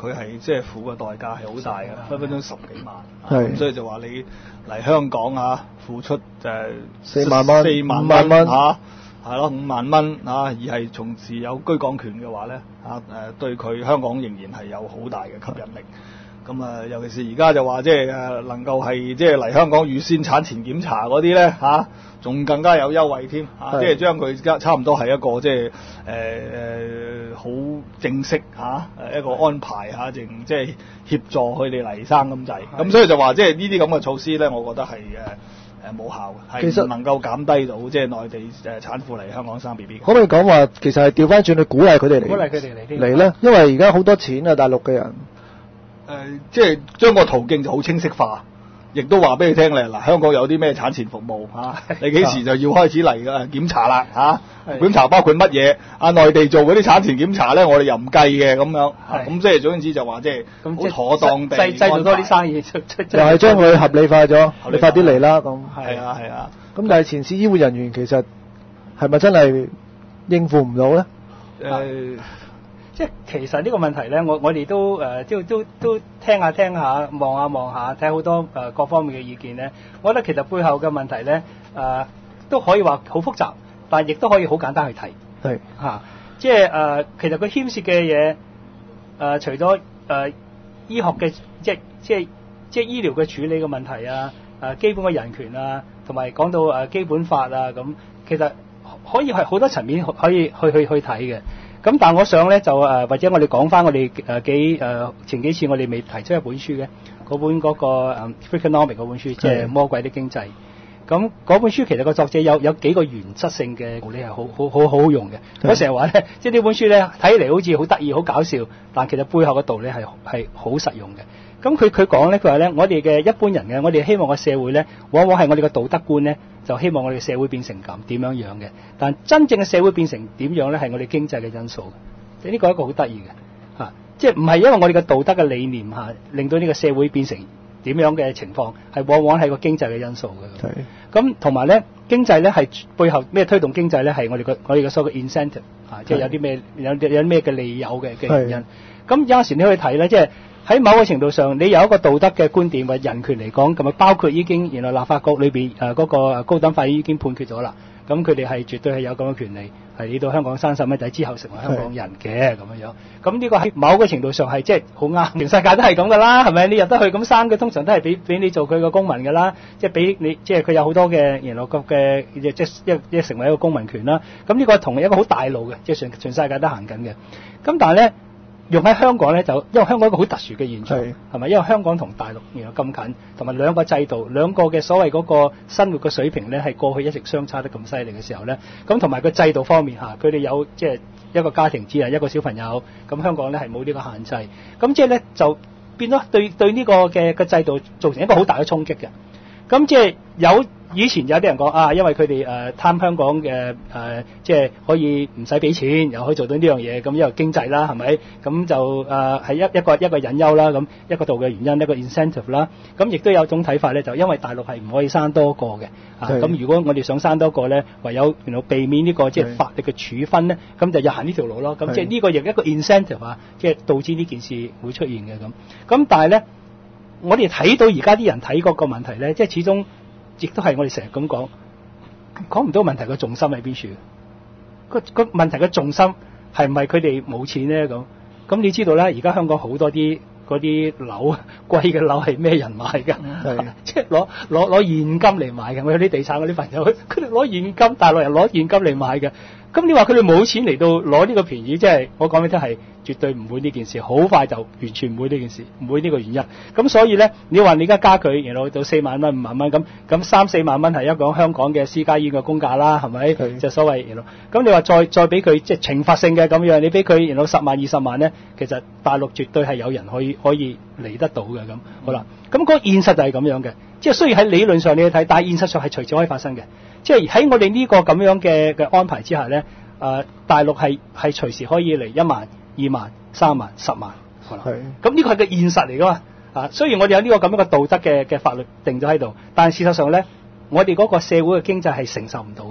佢係即係付嘅代價係好大嘅，分分鐘十幾萬。 係咁所以就話你嚟香港啊，付出誒四萬蚊、 四萬五萬蚊嚇，係咯五萬蚊嚇，而係從事有居港權嘅話咧嚇誒，對佢香港仍然係有好大嘅吸引力。咁啊，尤其是而家就話即係誒能夠係即係嚟香港預先產前檢查嗰啲咧嚇，仲更加有優惠添嚇，即係將佢差唔多係一個即係誒誒好正式嚇誒一個安排嚇，淨即係協助佢哋嚟生咁滯。咁所以就話即係呢啲咁嘅措施咧，我覺得係誒誒冇效嘅，係唔能夠減低到即係內地誒產婦嚟香港生 B B。 可唔可以講話其實係調翻轉去鼓勵佢哋嚟？ 鼓勵佢哋嚟嚟咧，因為而家好多錢啊，大陸嘅人。 誒、呃，即係將個途徑就好清晰化，亦都話俾你聽咧。嗱，香港有啲咩產前服務嚇、啊，你幾時就要開始嚟㗎檢查啦嚇？啊、檢查包括乜嘢？啊，內地做嗰啲產前檢查咧，我哋又唔計嘅咁樣。咁即係總言之就話即係好妥當地製製造多啲生意出出。 又係將佢合理化咗，你快啲嚟啦咁。 係啊係啊。 咁但係前線醫護人員其實係咪真係應付唔到咧？ 誒、呃。 即係其實呢個問題咧，我我哋都誒、呃、都都都聽下聽下，望下望下，睇好多誒、呃、各方面嘅意見咧。我覺得其實背後嘅問題咧，誒、呃、都可以話好複雜，但係亦都可以好簡單去睇。 係嚇、啊，即係誒、呃、其實佢牽涉嘅嘢誒，除咗誒、呃、醫學嘅即係即係即係醫療嘅處理嘅問題啊，誒、呃、基本嘅人權啊，同埋講到誒、呃、基本法啊咁，其實可以係好多層面可以去去去睇嘅。咁但係我想咧就誒，或者我哋講翻我哋誒幾誒前幾次我哋未提出一本書嘅嗰本嗰、嗰個誒 Freakonomics 嗰本書，即係魔鬼的經濟。咁嗰本書其實個作者有有幾個原則性嘅道理係好好好好好用嘅。我成日話咧，即係呢本書咧睇嚟好似好得意、好搞笑，但其實背後嘅道理係係好實用嘅。咁佢佢講咧，佢話咧，我哋嘅一般人嘅，我哋希望個社會咧，往往係我哋嘅道德觀咧，就希望我哋嘅社會變成咁點樣樣嘅。但真正嘅社會變成點樣咧，係我哋經濟嘅因素。呢個係一個好得意嘅嚇，即係唔係因為我哋嘅道德嘅理念嚇，令到呢個社會變成點樣嘅情況，係往往係個經濟嘅因素嘅。 係。咁同埋咧，經濟咧係背後咩推動經濟咧？係我哋嘅我哋嘅所謂 incentive 嚇，即係有啲咩有有啲咩嘅利誘嘅嘅原因。咁有時你可以睇咧，即係。喺某個程度上，你有一個道德嘅觀點或人權嚟講，咁啊包括已經原來立法局裏邊誒嗰個高等法院已經判決咗啦。咁佢哋係絕對係有咁嘅權利，係嚟到香港生細蚊仔之後成為香港人嘅咁樣樣。咁呢個喺某個程度上係即係好啱，全世界都係咁噶啦，係咪？你入得去咁生嘅，通常都係俾俾你做佢個公民噶啦，即係俾你即係佢有好多嘅原來國嘅即係一一成為一個公民權啦。咁呢個同一個好大路嘅，即係全全世界都行緊嘅。咁但係咧。用喺香港咧，就因為香港一個好特殊嘅現象，係咪？因為香港同大陸原來咁近，同埋兩個制度、兩個嘅所謂嗰個生活嘅水平咧，係過去一直相差得咁犀利嘅時候咧，咁同埋個制度方面嚇，佢哋有即係一個家庭只係一個小朋友，咁香港咧係冇呢個限制，咁即係咧就變咗對對呢個嘅個制度造成一個好大嘅衝擊嘅，咁即係有。以前有啲人講啊，因為佢哋誒貪香港嘅誒、呃，即係可以唔使俾錢，又可以做到呢樣嘢，咁因為經濟啦，係咪？咁就誒係、呃、一一個一個隱憂啦，咁一個度嘅原因，一個 incentive 啦。咁亦都有種睇法咧，就因為大陸係唔可以生多個嘅，啊咁如果我哋想生多個咧，唯有原來避免呢、這個即係法律嘅處分咧，咁就要行呢條路咯。咁即係呢個亦一個 incentive 啊，即係導致呢件事會出現嘅咁。咁但係咧，我哋睇到而家啲人睇嗰個問題咧，即係始終。亦都係我哋成日咁講，講唔到問題嘅重心喺邊處？個個問題嘅重心係唔係佢哋冇錢咧？咁咁你知道啦，而家香港好多啲嗰啲樓貴嘅樓係咩人買㗎？即係攞攞攞現金嚟買嘅。我有啲地產嗰啲朋友，佢哋攞現金，大陸人攞現金嚟買嘅。咁你話佢哋冇錢嚟到攞呢個便宜，即係我講俾你聽係絕對唔會呢件事，好快就完全唔會呢件事，唔會呢個原因。咁所以咧，你話你而家加佢，然後到四萬蚊、五萬蚊咁，咁三四萬蚊係一個香港嘅私家醫院嘅公價啦，係咪？就所謂，然後咁你話再再俾佢即係懲罰性嘅咁樣，你俾佢然後十萬二十萬咧，其實大陸絕對係有人可以可以嚟得到嘅咁。好啦，咁嗰個現實就係咁樣嘅，即係雖然喺理論上你去睇，但係現實上係隨時可以發生嘅。即係喺我哋呢個咁樣嘅嘅安排之下咧，誒、呃、大陸係係隨時可以嚟一萬、二萬、三萬、十萬，係啦。咁呢個係個現實嚟噶嘛？啊，雖然我哋有呢個咁樣嘅道德嘅嘅法律定咗喺度，但係事實上咧，我哋嗰個社會嘅經濟係承受唔到嘅。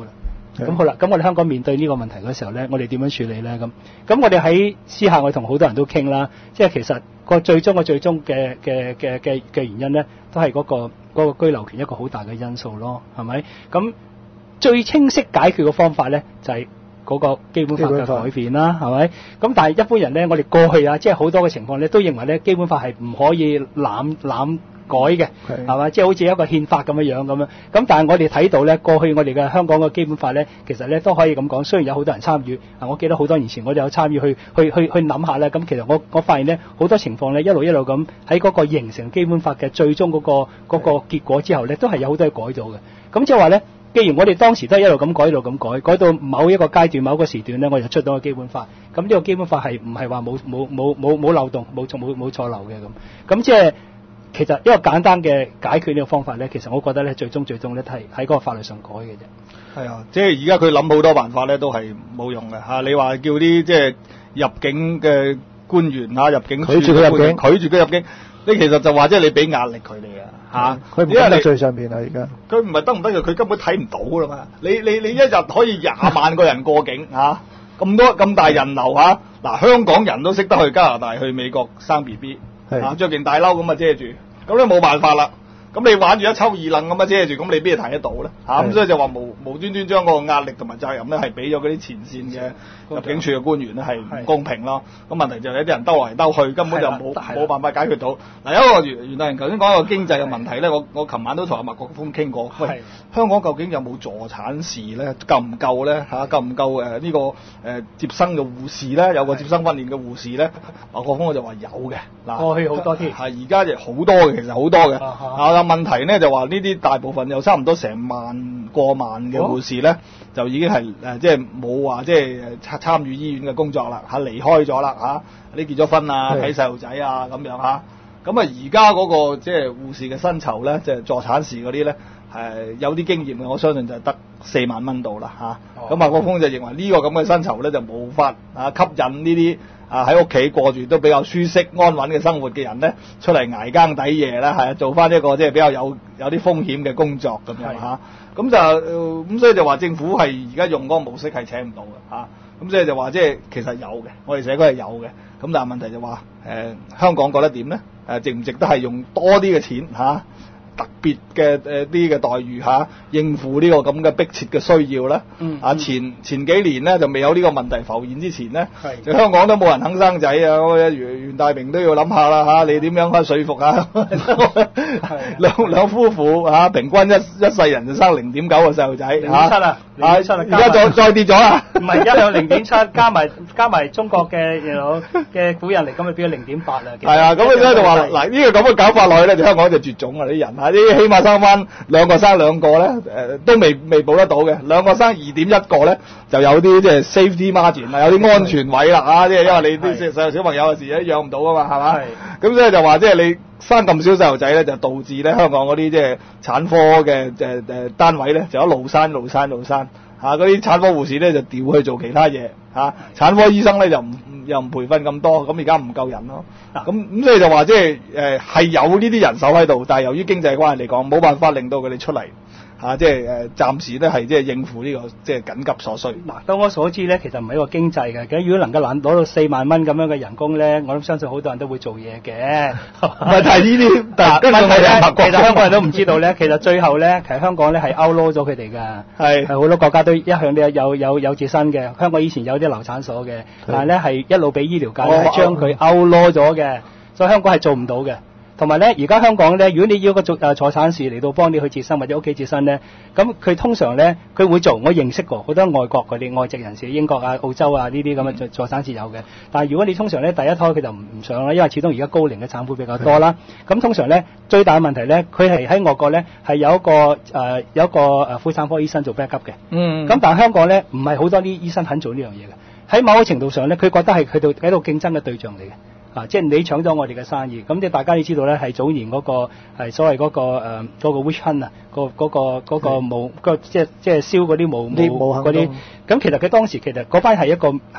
咁好啦，咁我哋香港面對呢個問題嗰時候咧，我哋點樣處理咧？咁咁我哋喺私下我同好多人都傾啦，即係其實個最終個最終嘅嘅嘅嘅嘅原因咧，都係嗰個嗰個居留權一個好大嘅因素咯，係咪？咁最清晰解決嘅方法咧，就係嗰個基本法嘅改變啦，係咪？咁但係一般人咧，我哋過去啊，即係好多嘅情況咧，都認為咧，基本法係唔可以濫濫改嘅，係嘛？即係好似一個憲法咁樣樣咁樣。咁但係我哋睇到咧，過去我哋嘅香港嘅基本法咧，其實咧都可以咁講。雖然有好多人參與，啊，我記得好多年前我哋有參與去去去去諗下咧。咁其實我我發現咧，好多情況咧，一路一路咁喺嗰個形成基本法嘅最終嗰個嗰個結果之後咧，都係有好多嘢改咗嘅。咁即係話咧，既然我哋當時都係一路咁改，一路咁改，改到某一個階段、某一個時段咧，我就出到個基本法。咁呢個基本法係唔係話冇冇冇冇冇漏洞、冇冇冇錯漏嘅咁？咁即係。其實一個簡單嘅解決呢個方法咧，其實我覺得咧最終最終咧係喺嗰個法律上改嘅啫。 係啊，即係而家佢諗好多辦法咧，都係冇用嘅嚇、啊。你話叫啲即係入境嘅官員嚇、啊，入境處拒絕佢入境， 拒絕佢入境，你其實就話即係你俾壓力佢哋啊嚇。 佢唔得罪上邊啊，而家佢唔係得唔得嘅，佢根本睇唔到㗎嘛。你你你一日可以廿萬個人過境嚇，咁、啊、多咁大人流嚇。嗱、啊，香港人都識得去加拿大、去美國生 B B。啊！著件大褸咁啊遮住，咁你冇辦法啦。咁你玩住一抽二愣咁啊遮住，咁你邊度睇得到咧？嚇、啊！咁所以就話無無端端將個壓力同埋責任咧，係俾咗嗰啲前線嘅入境處嘅官員咧，係唔公平咯。咁問題就係有啲人兜嚟兜去，根本就冇冇辦法解決到。嗱，有一個袁袁大人頭先講一個經濟嘅問題咧，我我琴晚都同阿麥國鋒傾過。喂，香港究竟有冇助產士咧？夠唔夠咧？嚇、啊，夠唔夠誒呢、呃這個誒、呃、接生嘅護士咧？有個接生訓練嘅護士咧？麥國鋒我就話有嘅。嗱， 過去好多添， 係而家就好多嘅，其實好多嘅。啊，問題咧就話呢啲大部分有差唔多成萬過萬嘅護士咧，哦、就已經係誒、呃、即係冇話即係參參與醫院嘅工作啦嚇，離開咗啦嚇，你結咗婚啊，睇細路仔啊咁樣嚇。咁啊而家嗰個即係護士嘅薪酬咧，即係助產士嗰啲咧係有啲經驗嘅，我相信就係得四萬蚊度啦嚇。咁麥國鋒就認為呢個咁嘅薪酬咧就冇法啊吸引呢啲啊喺屋企過住都比較舒適安穩嘅生活嘅人咧，出嚟捱更抵夜啦，係啊做翻一個即係比較有有啲風險嘅工作咁樣嚇。咁就咁、呃、所以就話政府係而家用嗰個模式係請唔到嘅嚇。咁所以就話即係其實有嘅，我哋社區係有嘅。咁但係問題就話誒、呃、香港覺得點咧？誒、呃、值唔值得係用多啲嘅錢嚇？啊特別嘅誒啲嘅待遇嚇、啊，應付呢個咁嘅迫切嘅需要咧。嗯。啊前前幾年咧就未有呢個問題浮現之前咧，係就香港都冇人肯生仔啊！袁袁大明都要諗下啦嚇，你點樣可以說服啊？兩兩夫婦嚇、啊，平均一一世人就生零點九個細路仔嚇。零點七啊！零點七啊！而家再再跌咗啦。唔係而家有零點七，加埋加埋中國嘅有嘅古人嚟，咁咪變咗零點八啦。係啊，咁咧就話嗱呢個咁嘅搞法落去咧，就香港就絕種啊！啲人嚇。啲起碼生翻兩個生兩個咧，誒、呃、都未未保得到嘅。兩個生二點一個咧，就有啲即係 safety margin 啊，有啲安全位啦啊！即係因為你啲細路小朋友嘅時咧養唔到啊嘛，係嘛？咁所以就話即係你生咁少細路仔咧，就導致咧香港嗰啲即係產科嘅誒誒單位咧，就一路閂路閂路閂嚇，嗰啲產科護士咧就調去做其他嘢嚇、啊，產科醫生咧就唔又唔培訓咁多，咁而家唔夠人咯。咁咁所以就話即係誒係有呢啲人手喺度，但係由於經濟關係嚟講，冇辦法令到佢哋出嚟嚇，即係誒暫時咧係即係應付呢個即係緊急所需。嗱，當我所知咧，其實唔係一個經濟嘅，咁如果能夠攞攞到四萬蚊咁樣嘅人工咧，我諗相信好多人都會做嘢嘅。問題呢啲，但係問題咧，其實香港人都唔知道咧，其實最後咧，其實香港咧係 outlaw 咗佢哋㗎。係係好多國家都一向都有有有有自身嘅，香港以前有啲流產所嘅，但係咧係一路俾醫療界咧係將佢 outlaw 咗嘅，所以香港係做唔到嘅。同埋咧，而家香港咧，如果你要個做誒助產士嚟到幫你去接生或者屋企接生咧，咁佢通常咧佢會做，我認識過好多外國嗰啲外籍人士，英國啊、澳洲啊呢啲咁嘅助助產士有嘅。但係如果你通常咧第一胎佢就唔唔想啦，因為始終而家高齡嘅產婦比較多啦。咁通常咧最大嘅問題咧，佢係喺外國咧係有一個誒、呃、有一個誒婦產科醫生做 backup 嘅。嗯。咁但係香港咧唔係好多啲醫生肯做呢樣嘢嘅。喺某個程度上咧，佢覺得係佢度喺度競爭嘅對象嚟嘅。啊！即係你搶咗我哋嘅生意，咁即係大家都知道咧，係早年嗰、那個係所謂嗰、那個誒嗰、呃那個 witch hunt 啊，嗰、那個嗰、那個冇、那個即係即係燒嗰啲冇冇嗰啲，咁其實佢當時其實嗰班係一個係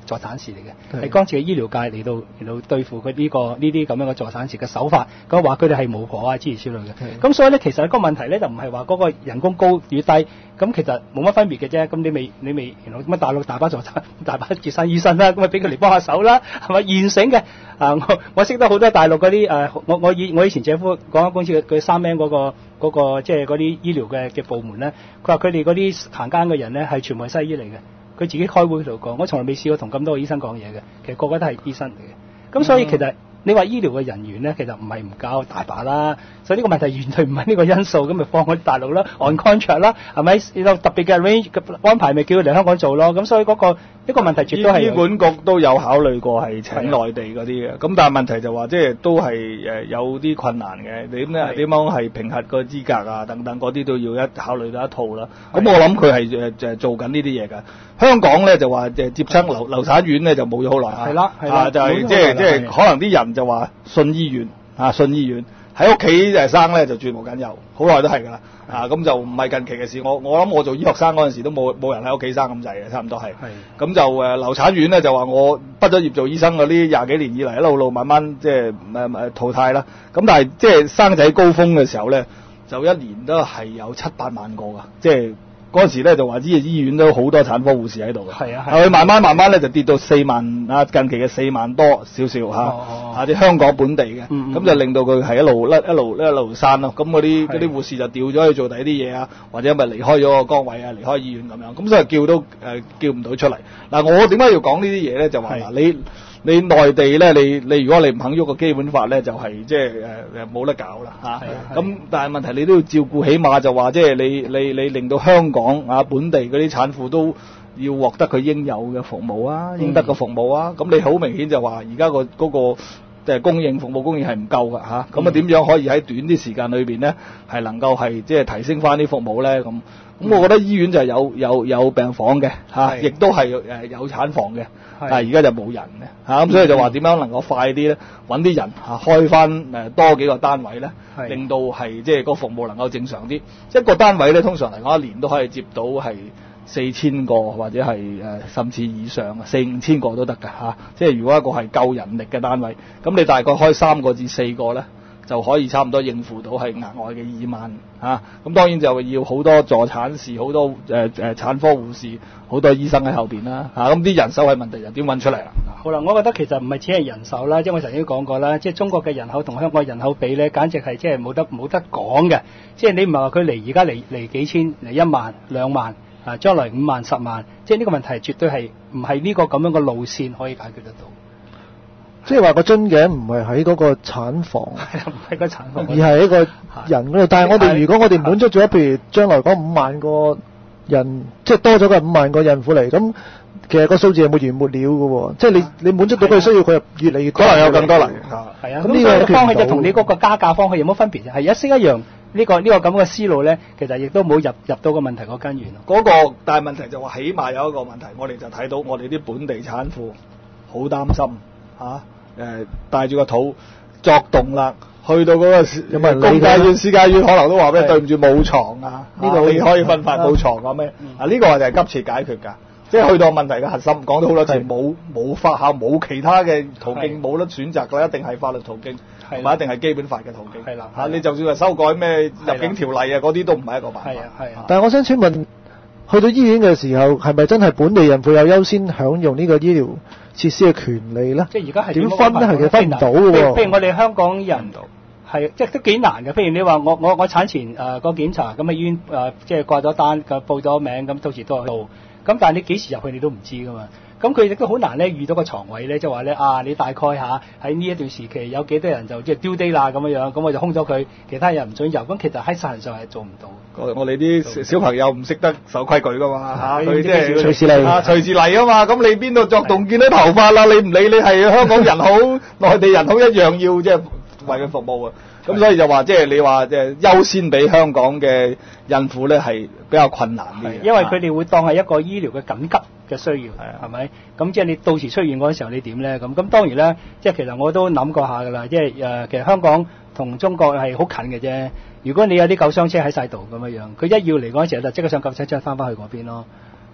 助產士嚟嘅，係當時嘅醫療界嚟到嚟到對付佢呢、這個呢啲咁樣嘅助產士嘅手法，咁話佢哋係巫婆啊諸如此類嘅。咁所以咧，其實個問題咧就唔係話嗰個人工高與低，咁其實冇乜分別嘅啫。咁你未你未原來乜大陸大把助產大把接生醫生啦，咁咪俾佢嚟幫下手啦，係咪現成嘅？啊，我我識得好多大陸嗰啲誒，我我以我以前姐夫嗰間公司佢三 M 嗰個嗰、嗰個即係嗰啲醫療嘅嘅部門咧，佢話佢哋嗰啲行奸嘅人咧係全部係西醫嚟嘅，佢自己開會度講，我從來未試過同咁多個醫生講嘢嘅，其實個個都係醫生嚟嘅，咁所以其實。你話醫療嘅人員咧，其實唔係唔夠，大把啦。所以呢個問題完全唔係呢個因素，咁咪放喺大陸啦 ，on contract 啦，係咪有特別嘅 range 嘅安排，咪叫佢嚟香港做咯？咁所以嗰、嗰個呢、呢個問題絕對係醫管局都有考慮過係請內地嗰啲嘅，咁但係問題就話即係都係誒有啲困難嘅。你點咧點樣係評核個資格啊等等嗰啲都要一考慮到一套啦。咁我諗佢係誒誒做緊呢啲嘢㗎。香港咧就話誒接生流流產院咧就冇咗好耐， 係啦係啦， 就係即係即係可能啲人就話信醫院啊，信醫院喺屋企誒生咧就絕無僅有，好耐都係㗎啦。啊咁就唔係近期嘅事。我我諗我做醫學生嗰陣時都冇冇人喺屋企生咁滯嘅，差唔多係。咁就誒流產院咧就話我畢咗業做醫生嗰啲廿幾年以嚟一路路慢慢即係誒誒淘汰啦。咁但係即係生仔高峰嘅時候咧，就一年都係有七八萬個㗎，即係。嗰陣時咧就話醫醫院都好多產科護士喺度嘅，係啊，佢慢慢慢慢咧就跌到四萬啊，近期嘅四萬多少少嚇，啊啲香港本地嘅，咁、嗯嗯、就令到佢係一路甩一路一路散咯。咁嗰啲嗰啲護士就調咗去做第啲嘢啊，或者咪離開咗個崗位啊，離開醫院咁樣，咁所以叫都誒、呃、叫唔到出嚟。嗱，我點解要講呢啲嘢咧？就話嗱你。你內地咧，你你如果你唔肯喐個基本法咧，就係即係誒誒冇得搞啦嚇。咁、啊、但係問題你都要照顧，起碼就話即係你你你令到香港啊本地嗰啲產婦都要獲得佢應有嘅服務啊，應得嘅服務啊。咁、嗯、你好明顯就話而家個嗰個誒供應服務供應係唔夠㗎嚇。咁啊點樣可以喺短啲時間裏邊咧係能夠係即係提升翻啲服務咧咁？咁我覺得醫院就係有有有病房嘅嚇，亦都係誒有產房嘅，但係而家就冇人嘅嚇，咁所以就話點樣能夠快啲咧，揾啲人嚇開翻誒多幾個單位咧，令到係即係個服務能夠正常啲。一個單位咧，通常嚟講一年都可以接到係四千個或者係誒甚至以上，四五千個都得㗎嚇。即係如果一個係夠人力嘅單位，咁你大概開三個至四個咧，就可以差唔多應付到係額外嘅二萬嚇，咁、啊、當然就要好多助產士、好多誒誒、呃、產科護士、好多醫生喺後邊啦嚇，咁、啊、啲人手係問題就點揾出嚟啦？ 好啦，我覺得其實唔係只係人手啦，即係我曾經講過啦，即係中國嘅人口同香港嘅人口比咧，簡直係即係冇得冇得講嘅。即係你唔係話佢嚟而家嚟嚟幾千嚟一萬兩萬啊，將來五萬十萬，即係呢個問題絕對係唔係呢個咁樣嘅路線可以解決得到。 即係話個樽頸唔係喺嗰個產房， 唔係個產房， 而係一個人嗰度。但係我哋如果我哋滿足咗，譬如將來嗰五萬個人，即係多咗個五萬個孕婦嚟，咁其實個數字係沒完沒了嘅喎。即係你你滿足到佢需要，佢又越嚟越多，可能有更多嚟。係啊，咁呢個方向就同你嗰個加價方向有乜分別啫？係一式一樣。呢、這個呢、這個咁嘅思路咧，其實亦都冇入入到個問題個根源。 嗰、那個但係問題就話，起碼有一個問題，我哋就睇到我哋啲本地產婦好擔心嚇。啊誒帶住個肚作動啦，去到嗰個公家院、私家院，可能都話俾你對唔住冇床啊！呢度你可以分發冇床啊咩？啊呢個就係急切解決㗎，即係去到問題嘅核心，講咗好多次，冇冇法下冇其他嘅途徑，冇得選擇㗎，一定係法律途徑，同埋一定係基本法嘅途徑。係啦，嚇你就算係修改咩入境條例啊，嗰啲都唔係一個辦法。係啊係啊。 但係我想請問，去到醫院嘅時候，係咪真係本地人會有優先享用呢個醫療設施嘅權利咧？ 即係而家係點分咧？係佢分唔到嘅喎。 譬如我哋香港人係即係都幾難嘅。譬如你話我我我產前誒、呃、個檢查咁啊醫院誒、呃、即係掛咗單，佢報咗名咁，到時都去到。咁但係你幾時入去你都唔知噶嘛。咁佢亦都好難咧遇到個床位咧，即係話咧啊，你大概下喺呢一段時期有幾多人就即係 due date 啦咁樣樣，咁我就空咗佢，其他人唔准入。咁其實喺實際上係做唔到。 我我哋啲小朋友唔識得守規矩噶嘛嚇，佢即係隨時嚟啊，隨時嚟啊嘛。咁你邊度作動見到頭髮啦？你唔理你係香港人好，內地人好一樣要即係為佢服務啊。咁所以就話即係你話即係優先俾香港嘅孕婦咧係比較困難啲， 因為佢哋會當係一個醫療嘅緊急嘅需要，係咪？咁即係你到時出現嗰陣時候你點咧？咁咁當然咧，即係其實我都諗過下㗎啦，即係誒其實香港同中國係好近嘅啫。如果你有啲救傷車喺晒度咁樣樣，佢一要嚟嗰陣時候就即刻上救傷車翻返去嗰邊咯。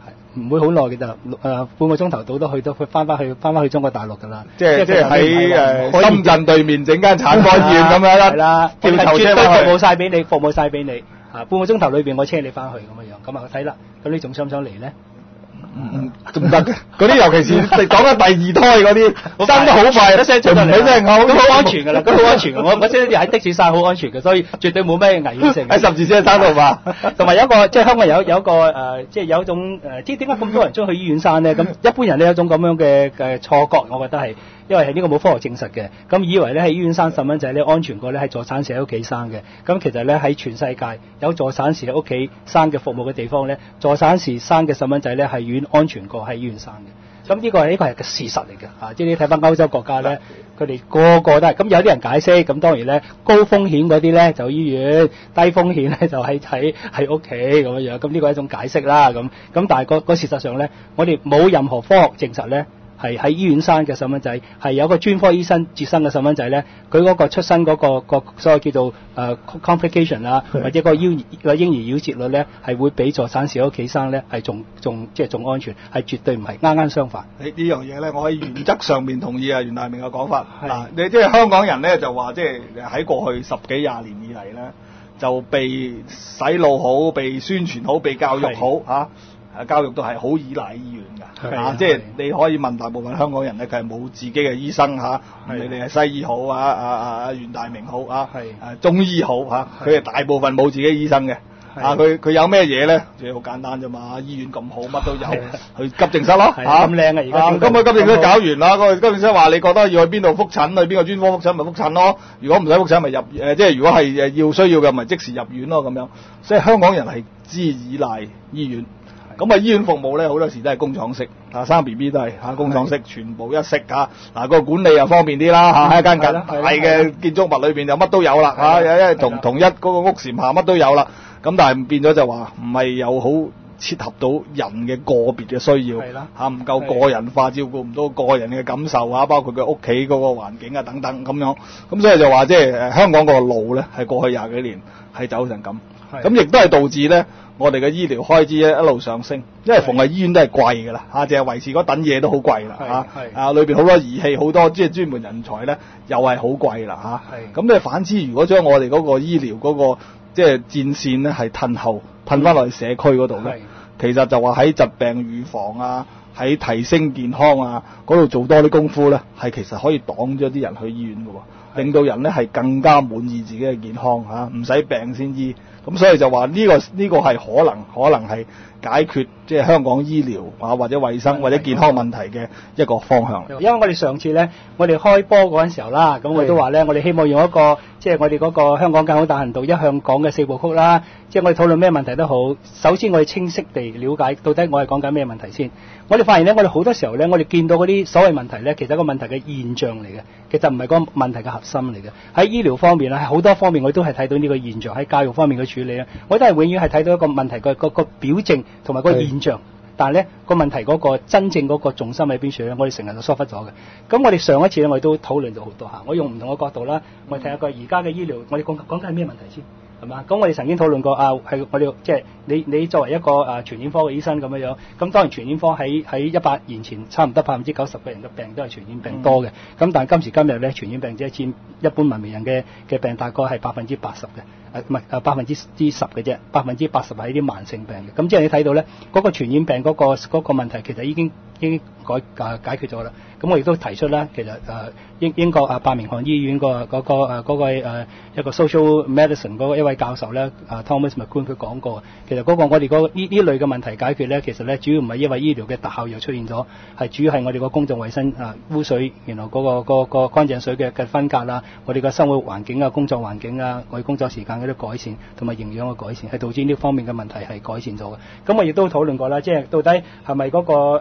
唔會好耐嘅就誒半個鐘頭到都去到，佢翻翻去翻翻去中國大陸㗎啦。 即係即係喺誒深圳對面整間產科醫院咁樣啦。 係啦， 叫頭絕對車翻去服務晒俾你，服務晒俾你。啊，半個鐘頭裏邊我車你翻去咁樣樣，咁啊睇啦，咁你仲想唔想嚟咧？ 唔唔得嘅，嗰啲尤其是講緊第二胎嗰啲，生得好快， 一聲出得嚟， 唔俾聲嘔， 咁好安全㗎啦，咁好安全㗎。我我知喺的士生好安全嘅，所以絕對冇咩危險性。 喺十字車生度嘛， 同埋有一個即係香港有有一個誒、呃，即係有一種誒，即係點解咁多人中意去醫院生咧？咁一般人呢，有一種咁樣嘅嘅錯覺，我覺得係因為係呢個冇科學證實嘅，咁以為咧喺醫院生細蚊仔咧安全過咧喺助產士喺屋企生嘅。咁其實咧喺全世界有助產士喺屋企生嘅服務嘅地方咧，助產士生嘅細蚊仔咧係遠安全過喺醫院生嘅。咁呢個係呢個係個事實嚟嘅嚇，即係你睇翻歐洲國家咧，佢哋個個都係咁。有啲人解釋，咁當然咧高風險嗰啲咧就醫院，低風險咧就喺喺喺屋企咁樣樣。咁呢個係一種解釋啦。咁咁但係個個事實上咧，我哋冇任何科學證實咧。係喺醫院生嘅細蚊仔，係有個專科醫生接生嘅細蚊仔咧，佢嗰個出生嗰、嗰個、嗰個所謂叫做誒、uh, complication 啦，或者個嬰個嬰兒夭折率咧，係會比助產士喺屋企生咧係仲仲即係仲安全，係絕對唔係，啱啱相反。 呢呢樣嘢咧，我喺原則上面同意啊袁大明嘅講法。嗱，你即係香港人咧就話，即係喺過去十幾廿年以嚟咧，就被洗腦好，被宣傳好，被教育好嚇。誒教育都係好依賴醫院㗎，啊，即係你可以問大部分香港人咧，佢係冇自己嘅醫生嚇，你哋係西醫好啊，啊啊袁大明好啊，誒中醫好嚇，佢係大部分冇自己醫生嘅，啊佢佢有咩嘢咧？就好簡單啫嘛，醫院咁好，乜都有，去急症室咯，嚇咁靚啊！而家咁佢急症室搞完啦，個急症室話你覺得要去邊度覆診，去邊個專科覆診咪覆診咯，如果唔使覆診咪入誒，即係如果係誒要需要嘅咪即時入院咯咁樣，所以香港人係知依賴醫院。咁啊，醫院服務咧好多時都係工廠式，啊生 B B 都係嚇工廠式，全部一式嚇。嗱個管理又方便啲啦嚇，喺一間大嘅建築物裏邊就乜都有啦嚇，因為同同一嗰個屋檐下乜都有啦。咁但係變咗就話唔係有好切合到人嘅個別嘅需要嚇，唔夠個人化，照顧唔到個人嘅感受啊，包括佢屋企嗰個環境啊等等咁樣。咁所以就話即係誒香港個路咧係過去廿幾年係走成咁，咁亦都係導致咧。我哋嘅醫療開支咧一路上升，因為逢係醫院都係貴㗎啦，嚇，淨係維持嗰等嘢都好貴啦，嚇，啊裏邊好多儀器好多即係專門人才咧，又係好貴啦，嚇。咁你反之，如果將我哋嗰個醫療嗰、嗰個即係戰線咧係褪後，褪翻落去社區嗰度咧，其實就話喺疾病預防啊，喺提升健康啊嗰度做多啲功夫咧，係其實可以擋咗啲人去醫院㗎喎，令到人咧係更加滿意自己嘅健康嚇，唔使病先醫。咁所以就話呢、呢個呢、呢個係可能可能係解決即係香港醫療啊或者衛生或者健康問題嘅一個方向。 因為我哋上次咧，我哋開波嗰陣時候啦，咁我都話咧，我哋希望用一個即係我哋嗰個香港更好大行動一向講嘅四部曲啦，即係我哋討論咩問題都好，首先我哋清晰地了解到底我係講緊咩問題先。我哋發現咧，我哋好多時候咧，我哋見到嗰啲所謂問題咧，其實係個問題嘅現象嚟嘅，其實唔係個問題嘅核心嚟嘅。喺醫療方面咧，喺好多方面我都係睇到呢個現象，喺教育方面嘅處理咧，我都係永遠係睇到一個問題嘅個個表證同埋個現象。但係咧個問題嗰個真正嗰個重心喺邊處咧，我哋成日就疏忽咗嘅。咁我哋上一次咧，我哋都討論咗好多下，我用唔同嘅角度啦，我哋睇下個而家嘅醫療，我哋講講緊係咩問題先？係嘛？咁我哋曾經討論過啊，係我哋即係你你作為一個啊傳染科嘅醫生咁樣樣，咁當然傳染科喺喺一百年前差唔多百分之九十嘅人嘅病都係傳染病多嘅，咁、嗯、但係今時今日咧傳染病只係佔一般文明人嘅嘅病大概係百分之八十嘅，誒唔係誒百分之之十嘅啫，百分之八十係啲慢性病嘅，咁即係你睇到咧嗰、嗰個傳染病嗰、嗰個嗰、嗰個問題其實已經已經改誒解決咗啦。咁我亦都提出啦，其實誒英英國啊伯明翰醫院、嗰個嗰、嗰個誒嗰個誒一個 social medicine 嗰個一位教授咧，啊 Thomas McQueen 佢講過，其實嗰個我哋嗰呢呢類嘅問題解決咧，其實咧主要唔係因為醫療嘅特效藥出現咗，係主要係我哋個公眾衛生啊污水，然後嗰個個個乾淨水嘅嘅分隔啦，我哋嘅生活環境啊、工作環境啊、我哋工作時間嗰啲改善同埋營養嘅改善，係導致呢方面嘅問題係改善咗嘅。咁我亦都討論過啦，即係到底係咪嗰個誒嗰個醫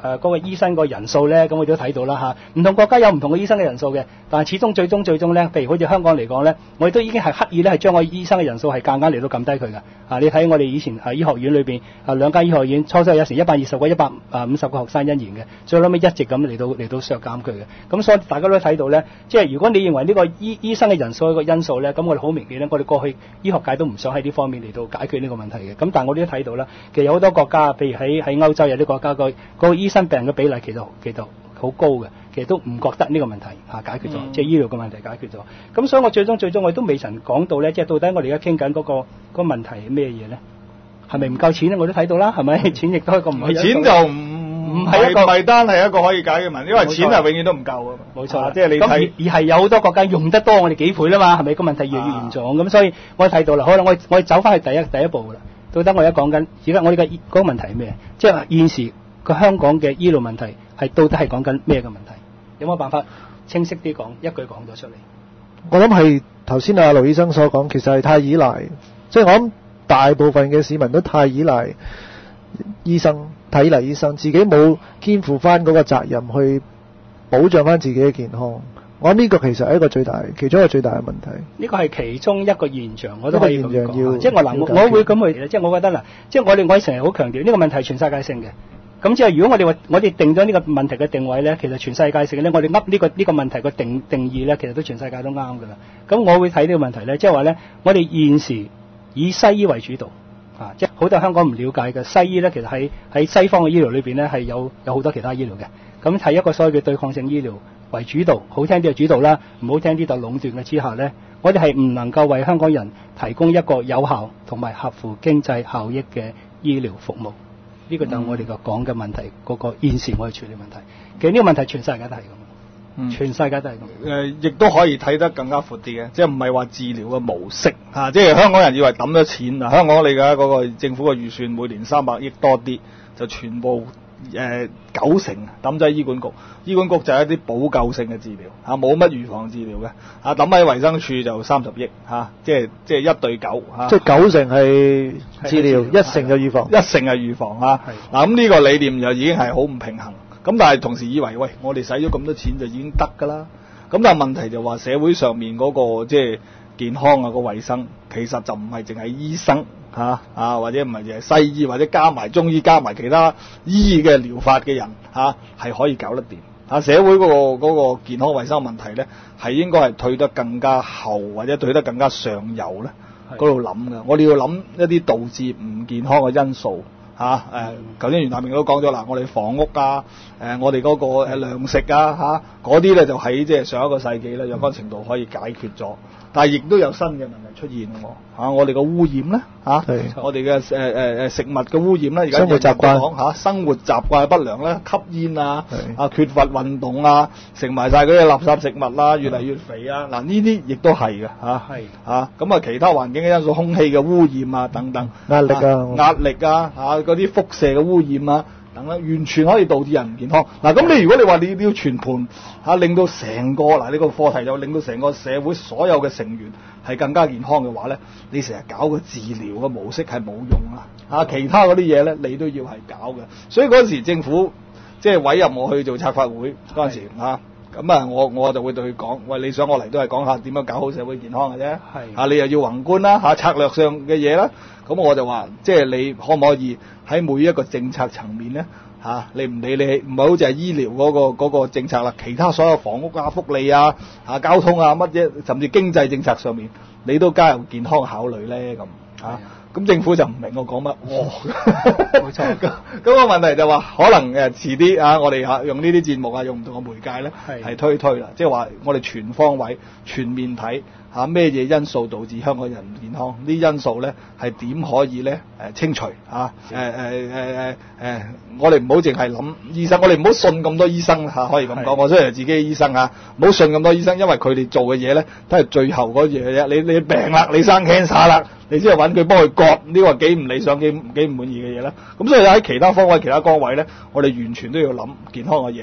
醫生個人數咧，咁我哋都睇到啦嚇。唔同國家有唔同嘅醫生嘅人數嘅，但係始終最終最終咧，譬如好似香港嚟講咧，我哋都已經係刻意咧係將個醫生嘅人數係夾硬嚟到撳低佢嘅。啊，你睇我哋以前喺醫學院裏邊啊，兩間醫學院初初有時一百二十個、一百啊五十個學生因緣嘅，最後尾一直咁嚟到嚟到削減佢嘅。咁所以大家都睇到咧，即係如果你認為呢個醫醫生嘅人數係一個因素咧，咁我哋好明顯咧，我哋過去醫學界都唔想喺呢方面嚟到解決呢個問題嘅。咁但係我哋都睇到啦，其實有好多國家，譬如喺喺歐洲有啲國家個嗰個醫生病人嘅比例其實其實好高嘅，其實都唔覺得呢個問題嚇解決咗，嗯、即係醫療嘅問題解決咗。咁所以我最終最終我都未曾講到咧，即係到底我哋而家傾緊嗰個嗰、嗰個問題係咩嘢咧？係咪唔夠錢咧？我都睇到啦，係咪？錢亦都係一個唔係錢就唔唔係一個唔係單係一個可以解決問題，因為錢係永遠都唔夠啊。 冇錯， 啊、即係你睇而係有好多國家用得多我哋幾倍啦嘛，係咪個問題越嚟越嚴重？咁、啊、所以我睇到啦，好啦，我我走翻去第一第一步噶啦。到底我而家講緊而家我哋嘅嗰個問題係咩？即係現時個香港嘅醫療問題係到底係講緊咩嘅問題？有冇辦法清晰啲講一句講咗出嚟？ 我諗係頭先阿盧醫生所講，其實係太依賴，即係我諗大部分嘅市民都太依賴醫生，太依賴醫生，自己冇肩負翻嗰個責任去保障翻自己嘅健康。我諗呢個其實係一個最大，其中一個最大嘅問題。呢個係其中一個現象，我都可以咁講。即係我嗱， 我我會咁去，即係我覺得嗱，即係我哋我成日好強調呢個問題係全世界性嘅。咁即係如果我哋話我哋定咗呢個問題嘅定位咧，其實全世界性嘅咧，我哋噏呢個呢個問題嘅定定義咧，其實都全世界都啱㗎啦。咁我會睇呢個問題咧，即係話咧，我哋現時以西醫為主導，啊，即係好多香港唔了解嘅西醫咧，其實喺喺西方嘅醫療裏邊咧係有有好多其他醫療嘅。咁係一個所謂嘅對抗性醫療為主導，好聽啲就主導啦，唔好聽啲就壟斷嘅之下咧，我哋係唔能夠為香港人提供一個有效同埋合乎經濟效益嘅醫療服務。呢、這個就係我哋個講嘅問題，嗰、那個現時我哋處理問題。其實呢個問題全世界都係咁、嗯，全世界都係咁。誒、 呃，亦都可以睇得更加闊啲嘅，即係唔係話治療嘅模式嚇、啊，即係香港人以為抌咗錢啊，香港你嘅嗰個政府嘅預算每年三百億多啲，就全部。誒、呃、九成抌咗喺醫管局，醫管局就係一啲補救性嘅治療嚇，冇乜預防治療嘅嚇，抌喺衛生署就三十億嚇，即係即係一對九嚇， 即係九成係治療，一成就預防， 一成係預防嚇。嗱咁呢個理念就已經係好唔平衡，咁但係同時以為喂，我哋使咗咁多錢就已經得㗎啦，咁但係問題就話社會上面嗰、嗰個即係健康啊個衞生，其實就唔係淨係醫生。嚇啊，或者唔係淨係西醫，或者加埋中醫，加埋其他醫嘅療法嘅人嚇，係、啊、可以搞得掂嚇、啊。社會嗰、嗰個嗰個健康衞生問題咧，係應該係退得更加後，或者退得更加上游咧，嗰度諗嘅。我哋要諗一啲導致唔健康嘅因素嚇。誒、啊，頭先袁大明都講咗啦，我哋房屋啊，誒、啊，我哋嗰個誒糧食啊嚇，嗰啲咧就喺即係上一個世紀咧，若干程度可以解決咗。但係亦都有新嘅問題出現喎、啊，我哋個污染咧嚇、啊，我哋嘅誒誒誒食物嘅污染咧，而家生活習慣講嚇，生活習慣不良咧，吸煙啊，啊缺乏運動啊，食埋晒嗰啲垃圾食物啦，越嚟越肥啊，嗱呢啲亦都係嘅嚇，嚇咁啊其他環境嘅因素，空氣嘅污染啊等等， 壓力啊， 壓力啊嚇，嗰啲輻射嘅污染啊。等啦，完全可以導致人唔健康。嗱，咁你如果你話你你要全盤嚇、啊，令到成個嗱呢、呢個課題就令到成個社會所有嘅成員係更加健康嘅話咧，你成日搞個治療嘅模式係冇用啊！嚇，其他嗰啲嘢咧，你都要係搞嘅。所以嗰陣時政府即係委任我去做策發會嗰陣時嚇，咁啊我我就會對佢講：喂，你想我嚟都係講下點樣搞好社會健康嘅啫。係啊，你又要宏觀啦嚇、啊，策略上嘅嘢啦。咁我就話，即係你可唔可以喺每一個政策層面咧嚇、啊，你唔理你唔係好似係醫療嗰、嗰個嗰個政策啦，其他所有房屋啊、福利啊、啊交通啊乜嘢，甚至經濟政策上面，你都加入健康考慮咧咁嚇。咁政府就唔明我講乜，哇！冇錯。咁咁個問題就話，可能誒遲啲啊，我哋嚇用呢啲節目啊，用唔同嘅媒介咧，係推推啦，即係話我哋全方位、全面睇嚇咩嘢因素導致香港人唔健康，呢因素咧係點可以咧誒清除嚇？誒誒誒誒誒，我哋唔好淨係諗醫生，我哋唔好信咁多醫生嚇，可以咁講。我雖然係自己醫生嚇，唔好信咁多醫生，因為佢哋做嘅嘢咧都係最後嗰樣嘢。你你病啦，你生 cancer 啦。你先係揾佢幫佢割，呢個幾唔理想、幾幾唔滿意嘅嘢啦。咁所以喺其他方位、其他崗位咧，我哋完全都要諗健康嘅嘢，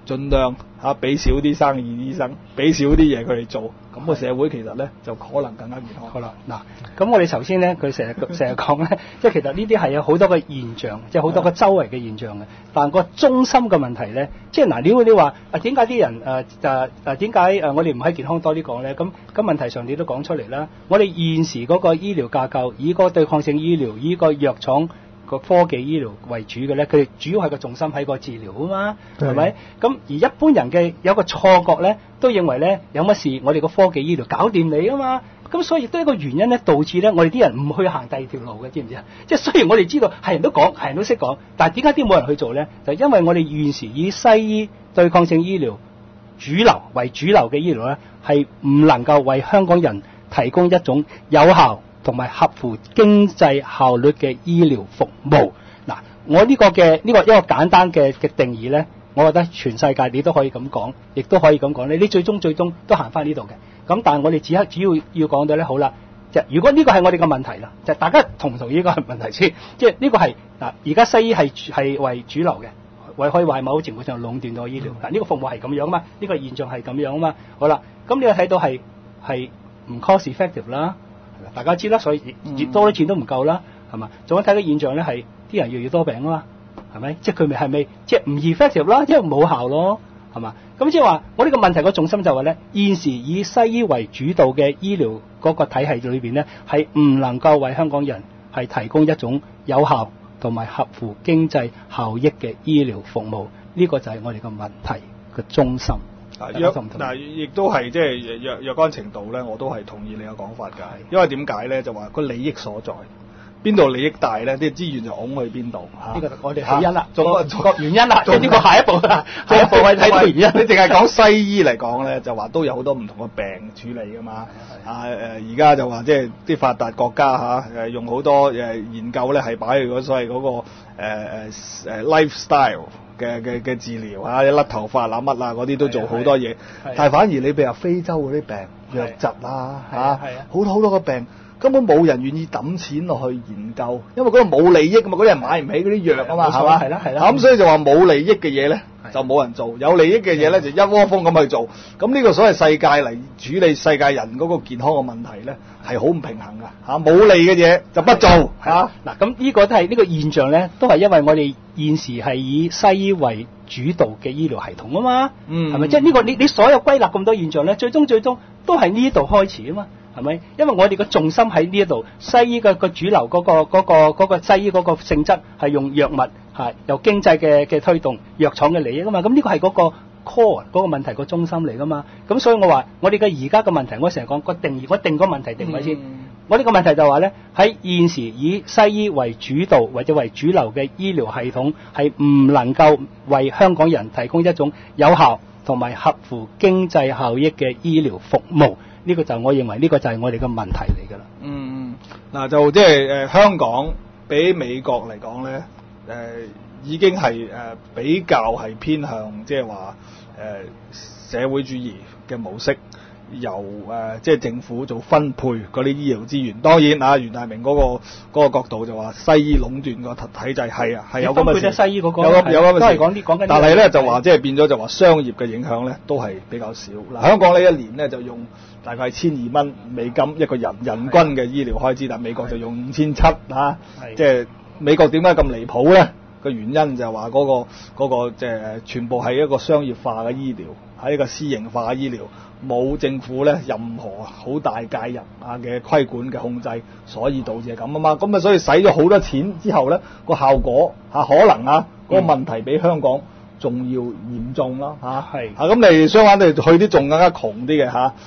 盡量嚇俾少啲生意醫生，俾少啲嘢佢哋做，咁個社會其實咧就可能更加健康。 好啦，嗱，咁我哋頭先咧，佢成日成日講咧，即係其實呢啲係有好多個現象，即係好多個周圍嘅現象嘅。但個中心嘅問題咧，即係嗱，如果你話啊點解啲人誒誒誒點解誒我哋唔喺健康多啲講咧？咁咁問題上你都講出嚟啦。我哋現時嗰個醫療架構，以個對抗性醫療，以個藥廠個科技醫療為主嘅咧，佢哋主要係個重心喺個治療啊嘛，係咪？咁而一般人嘅有個錯覺咧，都認為咧有乜事，我哋個科技醫療搞掂你啊嘛。咁所以亦都係一個原因咧，導致咧我哋啲人唔去行第二條路嘅，知唔知啊？即係雖然我哋知道係人都講，係人都識講，但係點解啲冇人去做咧？就因為我哋現時以西醫對抗性醫療主流為主流嘅醫療咧，係唔能夠為香港人提供一種有效同埋合乎經濟效率嘅醫療服務。嗱，我呢個嘅呢個一個簡單嘅嘅定義咧，我覺得全世界你都可以咁講，亦都可以咁講咧。你最終最終都行翻呢度嘅。咁但係我哋只係主要要講到咧，好啦，就如果呢個係我哋嘅問題啦，就大家同唔同意呢個係問題先？即係呢個係嗱，而家西醫係係為主流嘅，為可以話係某程度上壟斷到醫療。嗱，呢個服務係咁樣啊嘛，呢個現象係咁樣啊嘛。好啦，咁你睇到係係唔 cost effective 啦。大家知啦，所以越多啲錢都唔夠啦，係嘛？仲有睇到現象咧，係啲人越嚟越多病啊嘛，係咪？即係佢咪係咪即係唔 effective 啦，即係冇效咯，係嘛？咁即係話，我呢個問題個重心就話咧，現時以西醫為主導嘅醫療嗰個體系裏邊咧，係唔能夠為香港人係提供一種有效同埋合乎經濟效益嘅醫療服務，呢個就係我哋個問題嘅中心。 嗱，亦都係即係若若干程度咧，我都係同意你嘅講法㗎。因為點解咧？就話個利益所在，邊度利益大咧，啲資源就拱去邊度嚇。 呢個我哋起因啦， 做個個原因啦，即係呢個下一步啦。下一步係睇到原因。 你淨係講西醫嚟講咧，就話都有好多唔同嘅病處理㗎嘛。啊誒，而家就話即係啲發達國家嚇誒，用好多誒研究咧，係擺喺嗰所謂嗰個誒誒誒 lifestyle。嘅嘅嘅治療啊，一甩頭髮啊乜啊嗰啲都做好多嘢，但係反而你譬如話非洲嗰啲病，瘧疾啊嚇，好多好多個病根本冇人願意抌錢落去研究，因為嗰度冇利益啊嘛，嗰啲人買唔起嗰啲藥啊嘛，係嘛？ 係啦係啦。 咁所以就話冇利益嘅嘢咧，就冇人做；有利益嘅嘢咧，就一窩蜂咁去做。咁呢個所謂世界嚟處理世界人嗰個健康嘅問題咧，係好唔平衡㗎嚇。冇利嘅嘢就不做嚇。 嗱，咁呢個都係呢個現象咧，都係因為我哋現時係以西醫為主導嘅醫療系統啊嘛，係咪？即係呢個你你所有歸納咁多現象咧，最終最終都係呢度開始啊嘛。係咪？因為我哋個重心喺呢一度，西醫嘅個主流嗰、嗰個嗰、嗰個嗰個西醫嗰個性質係用藥物係由經濟嘅嘅推動，藥廠嘅利益啊嘛。咁呢個係嗰個 core 嗰個問題個中心嚟噶嘛。咁所以我話我哋嘅而家嘅問題，我成日講個定義，我定個問題定位先。嗯、我呢個問題就話咧，喺現時以西醫為主導或者為主流嘅醫療系統，係唔能夠為香港人提供一種有效同埋合乎經濟效益嘅醫療服務。呢個就我認為呢個就係我哋嘅問題嚟㗎啦。 嗯，嗱就即係誒香港比美國嚟講咧，誒、呃、已經係誒、呃、比較係偏向即係話誒社會主義嘅模式，由誒、呃、即係政府做分配嗰啲醫療資源。當然啊，袁大明嗰、嗰個嗰個角度就話西醫壟斷個體制係啊係有咁嘅事。 西醫嗰個有咁有咁嘅事。 都係講啲講緊。 但係咧就話即係變咗就話商業嘅影響咧都係比較少。嗱香港呢一年咧就用大概千二蚊美金一個人人均嘅醫療開支，但美國就用五千七嚇，即係美國點解咁離譜咧？個原因就係話嗰個嗰個即係全部係一個商業化嘅醫療，係一個私營化嘅醫療，冇政府咧任何好大介入啊嘅規管嘅控制，所以導致係咁啊嘛。咁啊所以使咗好多錢之後咧，個效果嚇可能啊嗰個問題比香港仲要嚴重啦嚇，係啊咁你相反你去啲仲更加窮啲嘅嚇，誒誒誒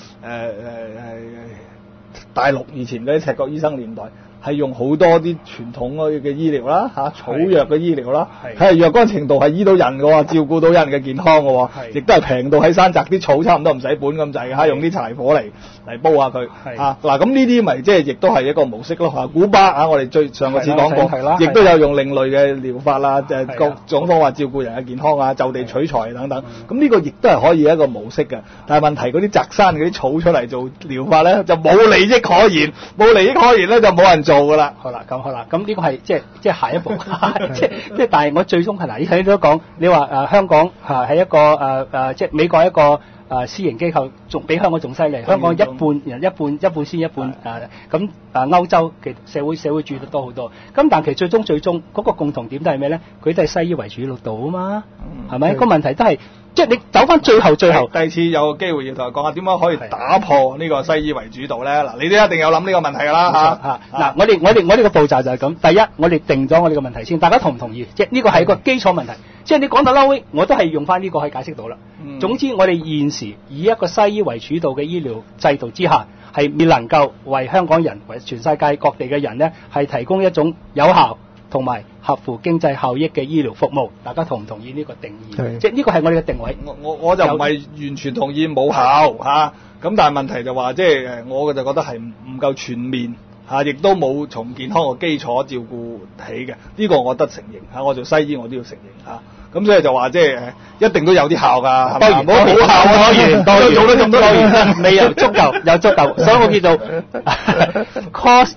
大陸以前嗰啲赤腳醫生年代係用好多啲傳統嘅醫療啦嚇，草藥嘅醫療啦，係若干程度係醫到人嘅喎，照顧到人嘅健康嘅喎，亦都係平到喺山摘啲草差唔多唔使本咁滯嘅嚇，用啲柴火嚟嚟煲下佢嚇。嗱咁呢啲咪即係亦都係一個模式咯嚇。古巴啊，我哋最上個次講過，亦都有用另類嘅療法啦，就係各種方法照顧人嘅健康啊，就地取材等等。咁呢個亦都係可以一個模式嘅。但係問題嗰啲摘山嗰啲草出嚟做療法咧，就冇利益可言，冇利益可言咧就冇人做。 做㗎啦。 好啦，咁好啦，咁呢個係即係即係下一步，即係即係，但係我最終係嗱，你睇到講，你話誒、呃、香港嚇係一個誒誒、呃，即係美國一個誒、呃、私營機構，仲比香港仲犀利。香港一半人一半一半先一半誒，咁誒歐洲嘅社會社會主義得多好多。咁但其實最終最終嗰、那個共同點都係咩咧？佢都係西醫為主路度啊嘛，係咪？個問題都係。即係你走翻最後最後， 第二次有機會要同佢講下點樣可以打破呢個西醫為主導咧？嗱，你都一定有諗呢個問題㗎啦嚇。 嗱，我哋我哋我哋個步驟就係咁。第一，我哋定咗我哋個問題先，大家同唔同意？即係呢個係一個基礎問題。即係你講到撈尾，我都係用翻呢個去解釋到啦。嗯、總之，我哋現時以一個西醫為主導嘅醫療制度之下，係未能夠為香港人、為全世界各地嘅人咧，係提供一種有效同埋合乎經濟效益嘅醫療服務，大家同唔同意呢個定義？即係呢個係我哋嘅定位。 我我我就唔係完全同意冇效嚇，咁但係問題就話即係誒，我就覺得係唔唔夠全面嚇，亦都冇從健康嘅基礎照顧起嘅，呢個我得承認嚇。我做西醫我都要承認嚇。咁所以就話即係誒，一定都有啲效㗎，當然冇冇效啊，當然當然做咗咁多年， 未有足夠，有足夠，所以我叫做 cost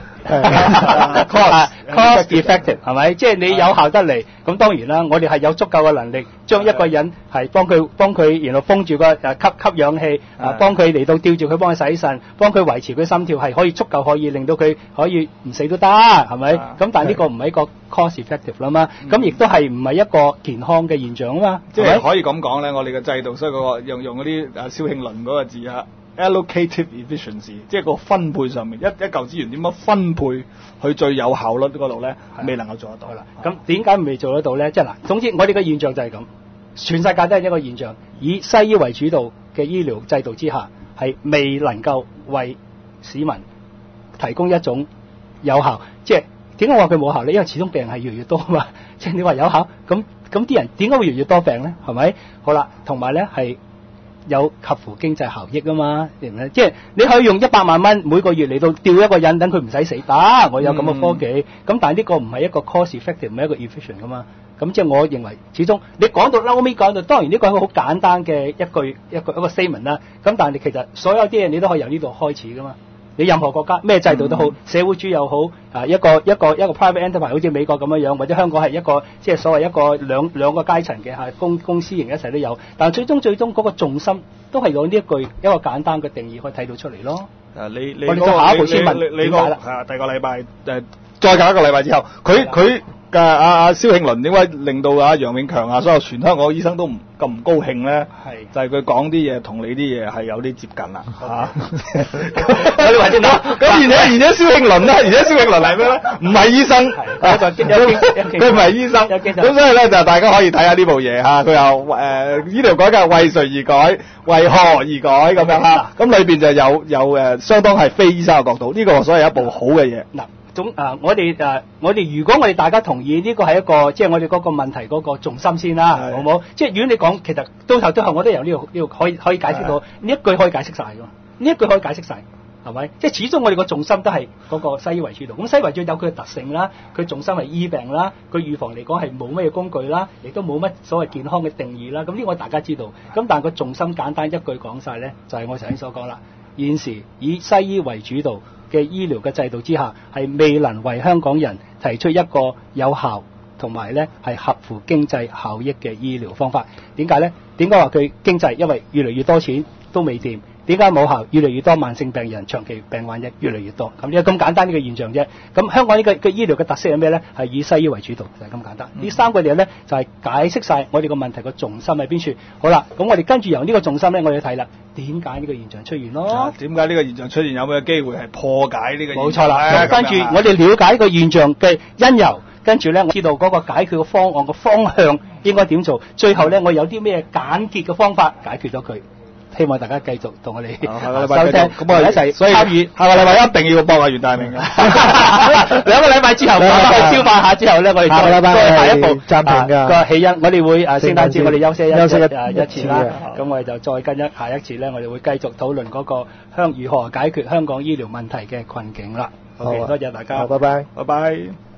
effective。cost cost effective 係咪？即係你有效得嚟，咁當然啦，我哋係有足夠嘅能力，將一個人係幫佢幫佢，然後封住個誒吸吸氧氣，啊幫佢嚟到吊住佢，幫佢洗腎，幫佢維持佢心跳，係可以足夠可以令到佢可以唔死都得，係咪？咁但係呢個唔係一個 cost effective 啦嘛，咁亦都係唔係一個健康嘅現象啊嘛， 即係可以咁講咧，我哋嘅制度，所以嗰個用用嗰啲誒蕭慶麟嗰個字啊。allocative efficiency， 即係個分配上面，一一嚿資源點樣分配去最有效率嗰度咧，未能夠做得到啦。咁點解未做得到咧？即係嗱，總之我哋嘅現象就係咁，全世界都係一個現象，以西醫為主導嘅醫療制度之下，係未能夠為市民提供一種有效。即係點解話佢冇效咧？因為始終病人係越嚟越多啊嘛。即係你話有效，咁咁啲人點解會越嚟越多病咧？係咪？好啦，同埋咧係。有合乎經濟效益啊嘛，明唔明？即係你可以用一百萬蚊每個月嚟到吊一個人，等佢唔使死打。我有咁嘅科技，咁、嗯、但係呢個唔係一個 cost effective，唔係一個 efficient 噶嘛。咁即係我認為，始終你講到撈尾講到，當然呢個係一個好簡單嘅一句一個一個 statement 啦。咁但係你其實所有啲嘢你都可以由呢度開始噶嘛。你任何國家咩制度都好，嗯、社會主義又好，啊一個一個一個 private enterprise 好似美國咁樣樣，或者香港係一個即係所謂一個兩兩個階層嘅係公公司型一齊都有，但係最終最終嗰個重心都係用呢一句一個簡單嘅定義可以睇到出嚟咯。誒，你你我哋下一步先問你個係第個禮拜誒，再隔一個禮拜之後，佢佢。嘅阿阿蕭慶麟點解令到阿楊永強啊所有全香港醫生都唔咁唔高興咧？係就係佢講啲嘢同你啲嘢係有啲接近啦嚇。你話先啦。咁而且而且蕭慶麟咧，而且蕭慶麟係咩咧？唔係醫生，佢唔係醫生。咁所以咧就大家可以睇下呢部嘢嚇。佢又誒醫療改革為誰而改，為何而改咁樣嚇。咁裏邊就有有誒相當係非醫生嘅角度，呢個所以係一部好嘅嘢。嗱。總啊，我哋誒、啊，我哋如果我哋大家同意呢個係一個，即係我哋嗰個問題嗰個重心先啦，好唔好？即係如果你講，其實到頭到後我都由呢度呢度可以可以解釋到，呢一句可以解釋晒㗎嘛，呢一句可以解釋晒，係咪？即係始終我哋個重心都係嗰個西醫為主導，咁西醫為主導有佢嘅特性啦，佢重心係醫病啦，佢預防嚟講係冇乜嘢工具啦，亦都冇乜所謂健康嘅定義啦，咁呢個大家知道。咁但係個重心簡單一句講晒咧，就係、是、我頭先所講啦。現時以西醫為主導嘅醫療嘅制度之下，係未能為香港人提出一個有效同埋咧係合乎經濟效益嘅醫療方法。點解咧？點解話佢經濟？因為越嚟越多錢都未掂。點解冇效？越嚟越多慢性病人、長期病患者越嚟越多。咁呢個咁簡單呢個現象啫。咁香港呢個嘅醫療嘅特色係咩咧？係以西醫為主導，就係、是、咁簡單。呢、嗯、三個嘢咧就係、是、解釋晒我哋個問題個重心喺邊處。好啦，咁我哋跟住由呢個重心咧，我哋睇啦，點解呢個現象出現咯？點解呢個現象出現？有咩機會係破解呢個現象？冇錯啦。跟住我哋了解個現象嘅因由，跟住咧我知道嗰個解決嘅方案個方向應該點做。最後咧我有啲咩簡潔嘅方法解決咗佢。希望大家繼續同我哋收聽，咁我哋一齊參與。下個禮拜一定要幫阿袁大明嘅。兩個禮拜之後，我哋消化下之後咧，我哋再再下一步暫停嘅個起因。我哋會誒聖誕節我哋休息一休息一誒一次啦。咁我哋就再跟一下一次咧，我哋會繼續討論嗰個香如何解決香港醫療問題嘅困境啦。好，多謝大家，拜拜，拜拜。